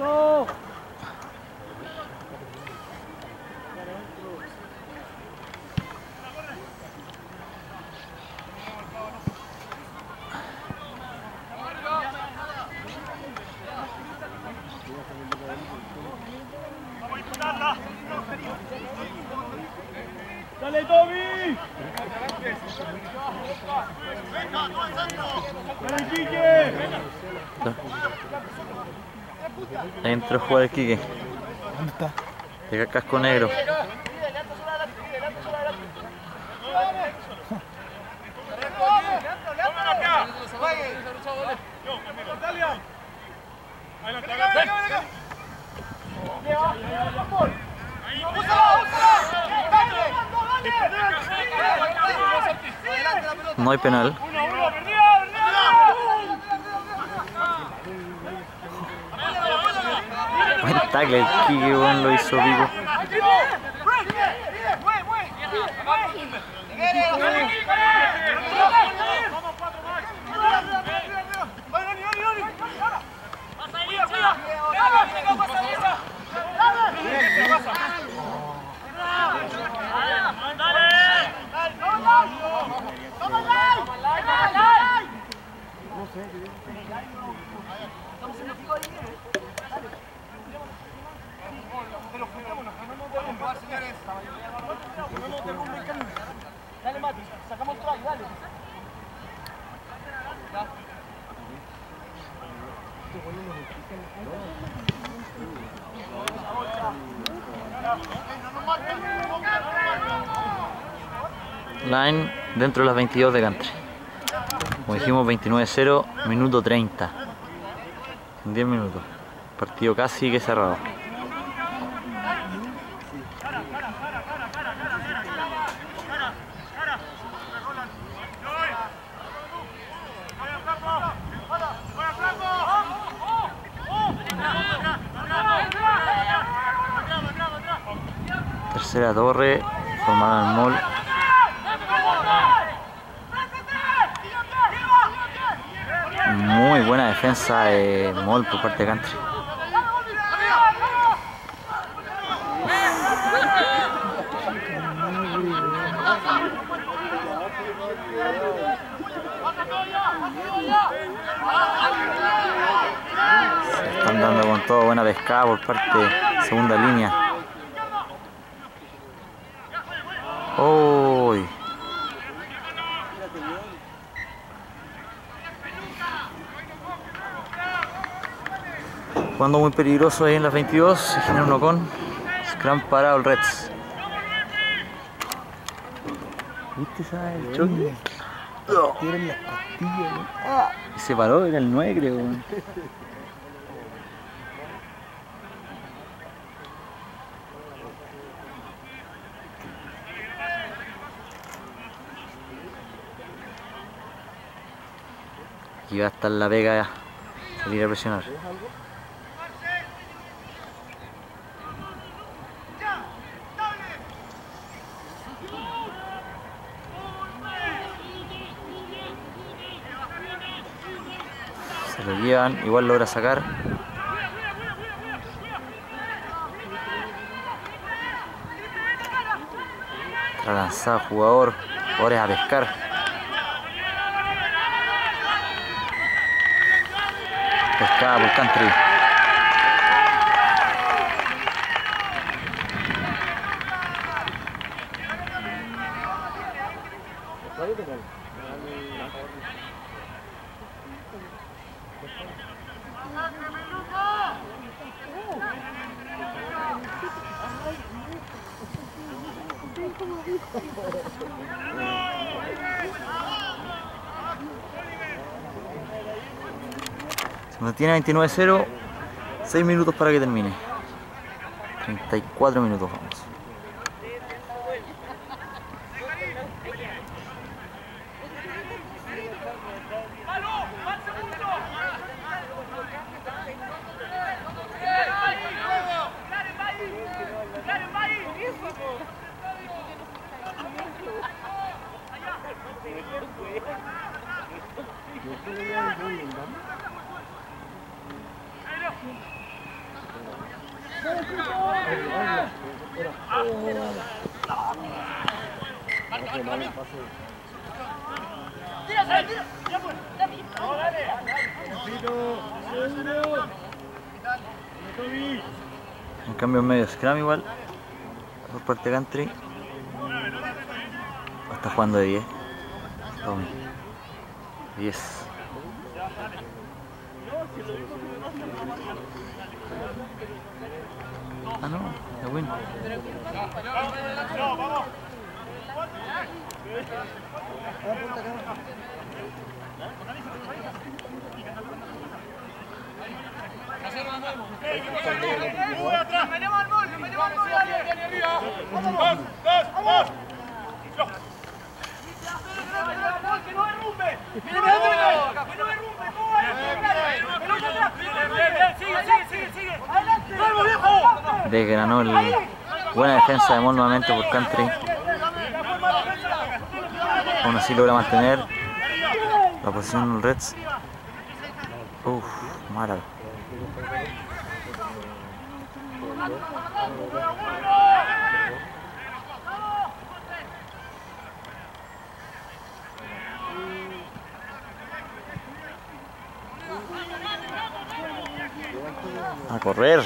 ¡Dale, Toby! ¡Venga, tú al centro! ¡Dale, Quique! Ahí entró a jugar el Quique. ¿Dónde está? Llega el casco negro. No hay penal. Buen tackle el Quique, weón, lo hizo pico. Dale, Mati, sacamos el try, dale. Line dentro de las 22 de Country. Como dijimos, 29-0, minuto 30. En 10 minutos. Partido casi que cerrado. Tercera torre, formaron el mall. Muy buena defensa de mall por parte de Country. Se están dando con todo, buena pescada por parte de segunda línea. ¡Uy! Jugando muy peligroso ahí en las 22, se genera uno con Scrum para el Reds. ¿Viste esa el choque? Tienen las pastillas, ¿no? Y se paró, era el 9 creo. Aquí va a estar la pega, salir a presionar. Se lo llevan, igual logra sacar. Otra lanzada jugadores a pescar. Pescada por Country. Se mantiene 29-0, 6 minutos para que termine. 34 minutos vamos. En cambio en medio scrum igual por parte de Country. Está jugando de 10. Tommy. 10. Ah no, de win. De que ganó el buena defensa de Mol nuevamente por Country. Aún así logra mantener la posición en el Reds. Uff, mala. A correr.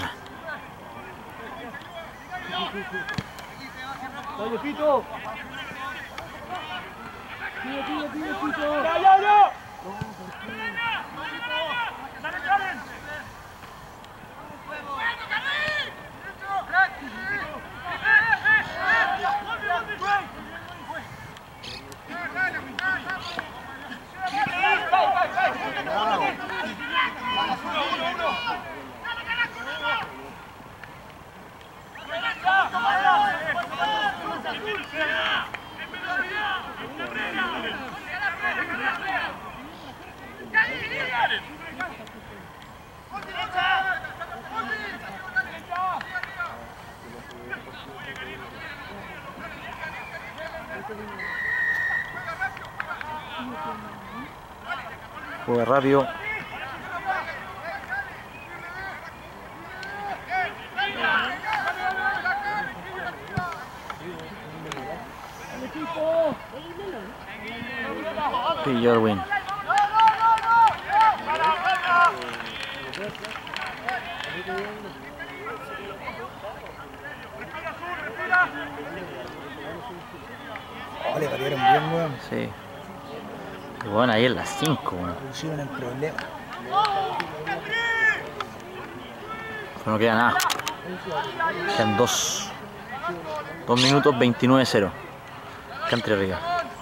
Dale, Pito. Pito. Ya. Juega rápido. Pilló el win. Oh, le batieron bien, weón. Sí. Y bueno, ahí en las 5, weón. Pusieron el problema. Pero no queda nada. Quedan 2 minutos 29-0. Country arriba.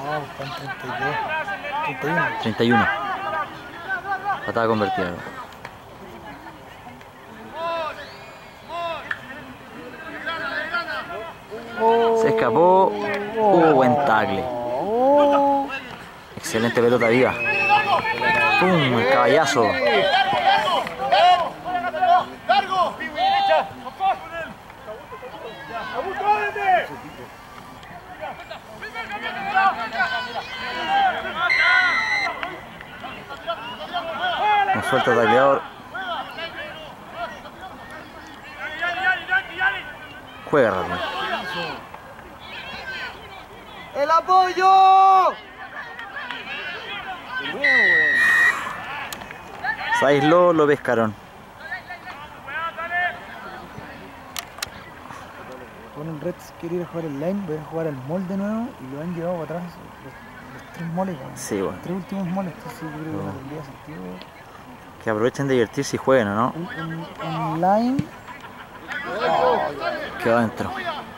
No, están 32. 31. 31. Patada convertida. Se escapó. Buen tackle. Excelente pelota viva. ¡Pum! El caballazo. ¡Largo! No suelta el tacleador. Juega rápido. ¡El apoyo! Se aisló, lo pescaron. Bueno, el Reds quiere ir a jugar el line, voy a jugar el mall de nuevo y lo han llevado para atrás los 3 moles. Sí, bueno. Los 3 últimos moles, entonces yo creo que no tendría sentido. Que aprovechen de divertirse y jueguen, ¿o no? Un line. Quedó adentro.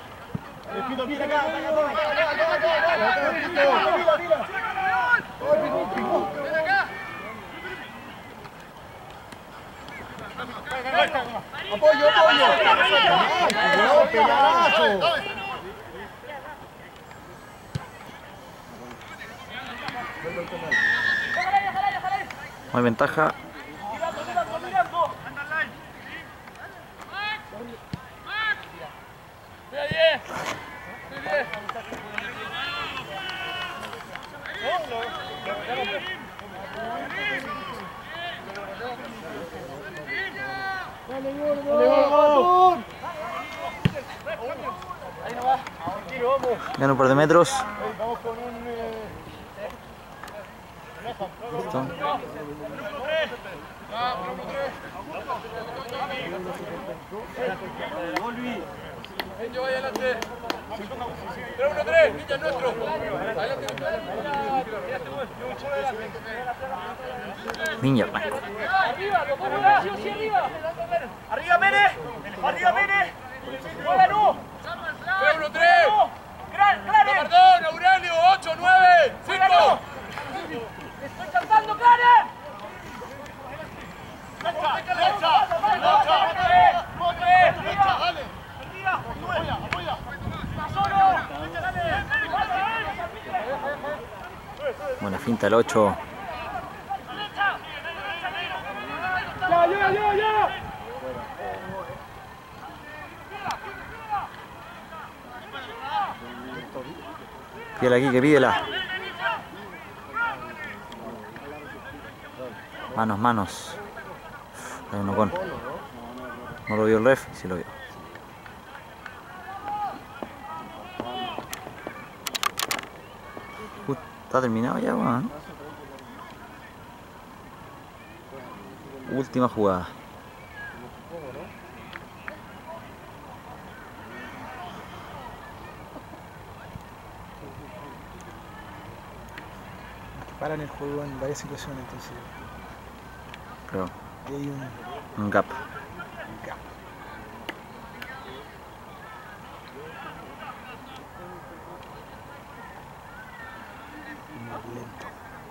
¡Apoyo, apoyo! ¡No, pedazo! No hay ventaja. Gana un par de metros. Listo. Yo voy adelante. 3-1-3, ninja nuestro. Ninja blanco. Arriba, lo pongo la sí, arriba. Arriba, Mene. Arriba, Mene. ¡Juega, no! 3-1-3. Perdón, Aurelio, 8-9. 5. ¡Estoy cantando, Claren! Buena finta el 8. Pídela aquí, que pídela. Manos, manos. Hay uno con. No lo vio el ref, sí lo vio. Está terminado ya, weón. Última jugada. Paran el juego en varias situaciones, entonces. Creo. Y hay Un gap. gap. Muy lento.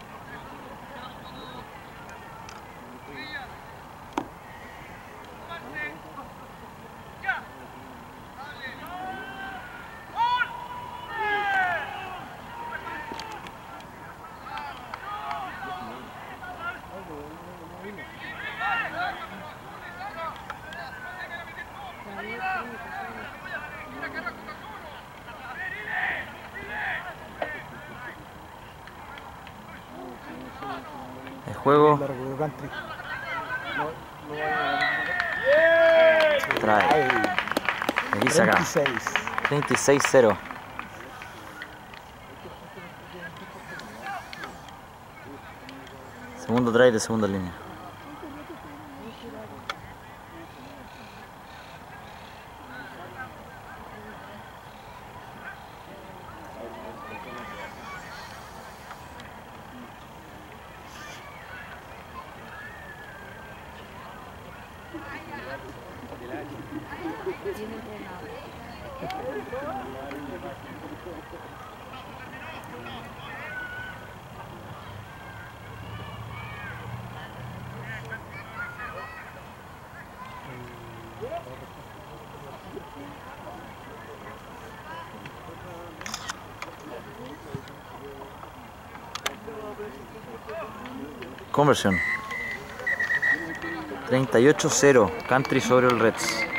El juego Largo country. trae. Aquí saca. 36. 36-0. Segundo try de segunda línea. Conversion. 38-0. Country sobre el Reds.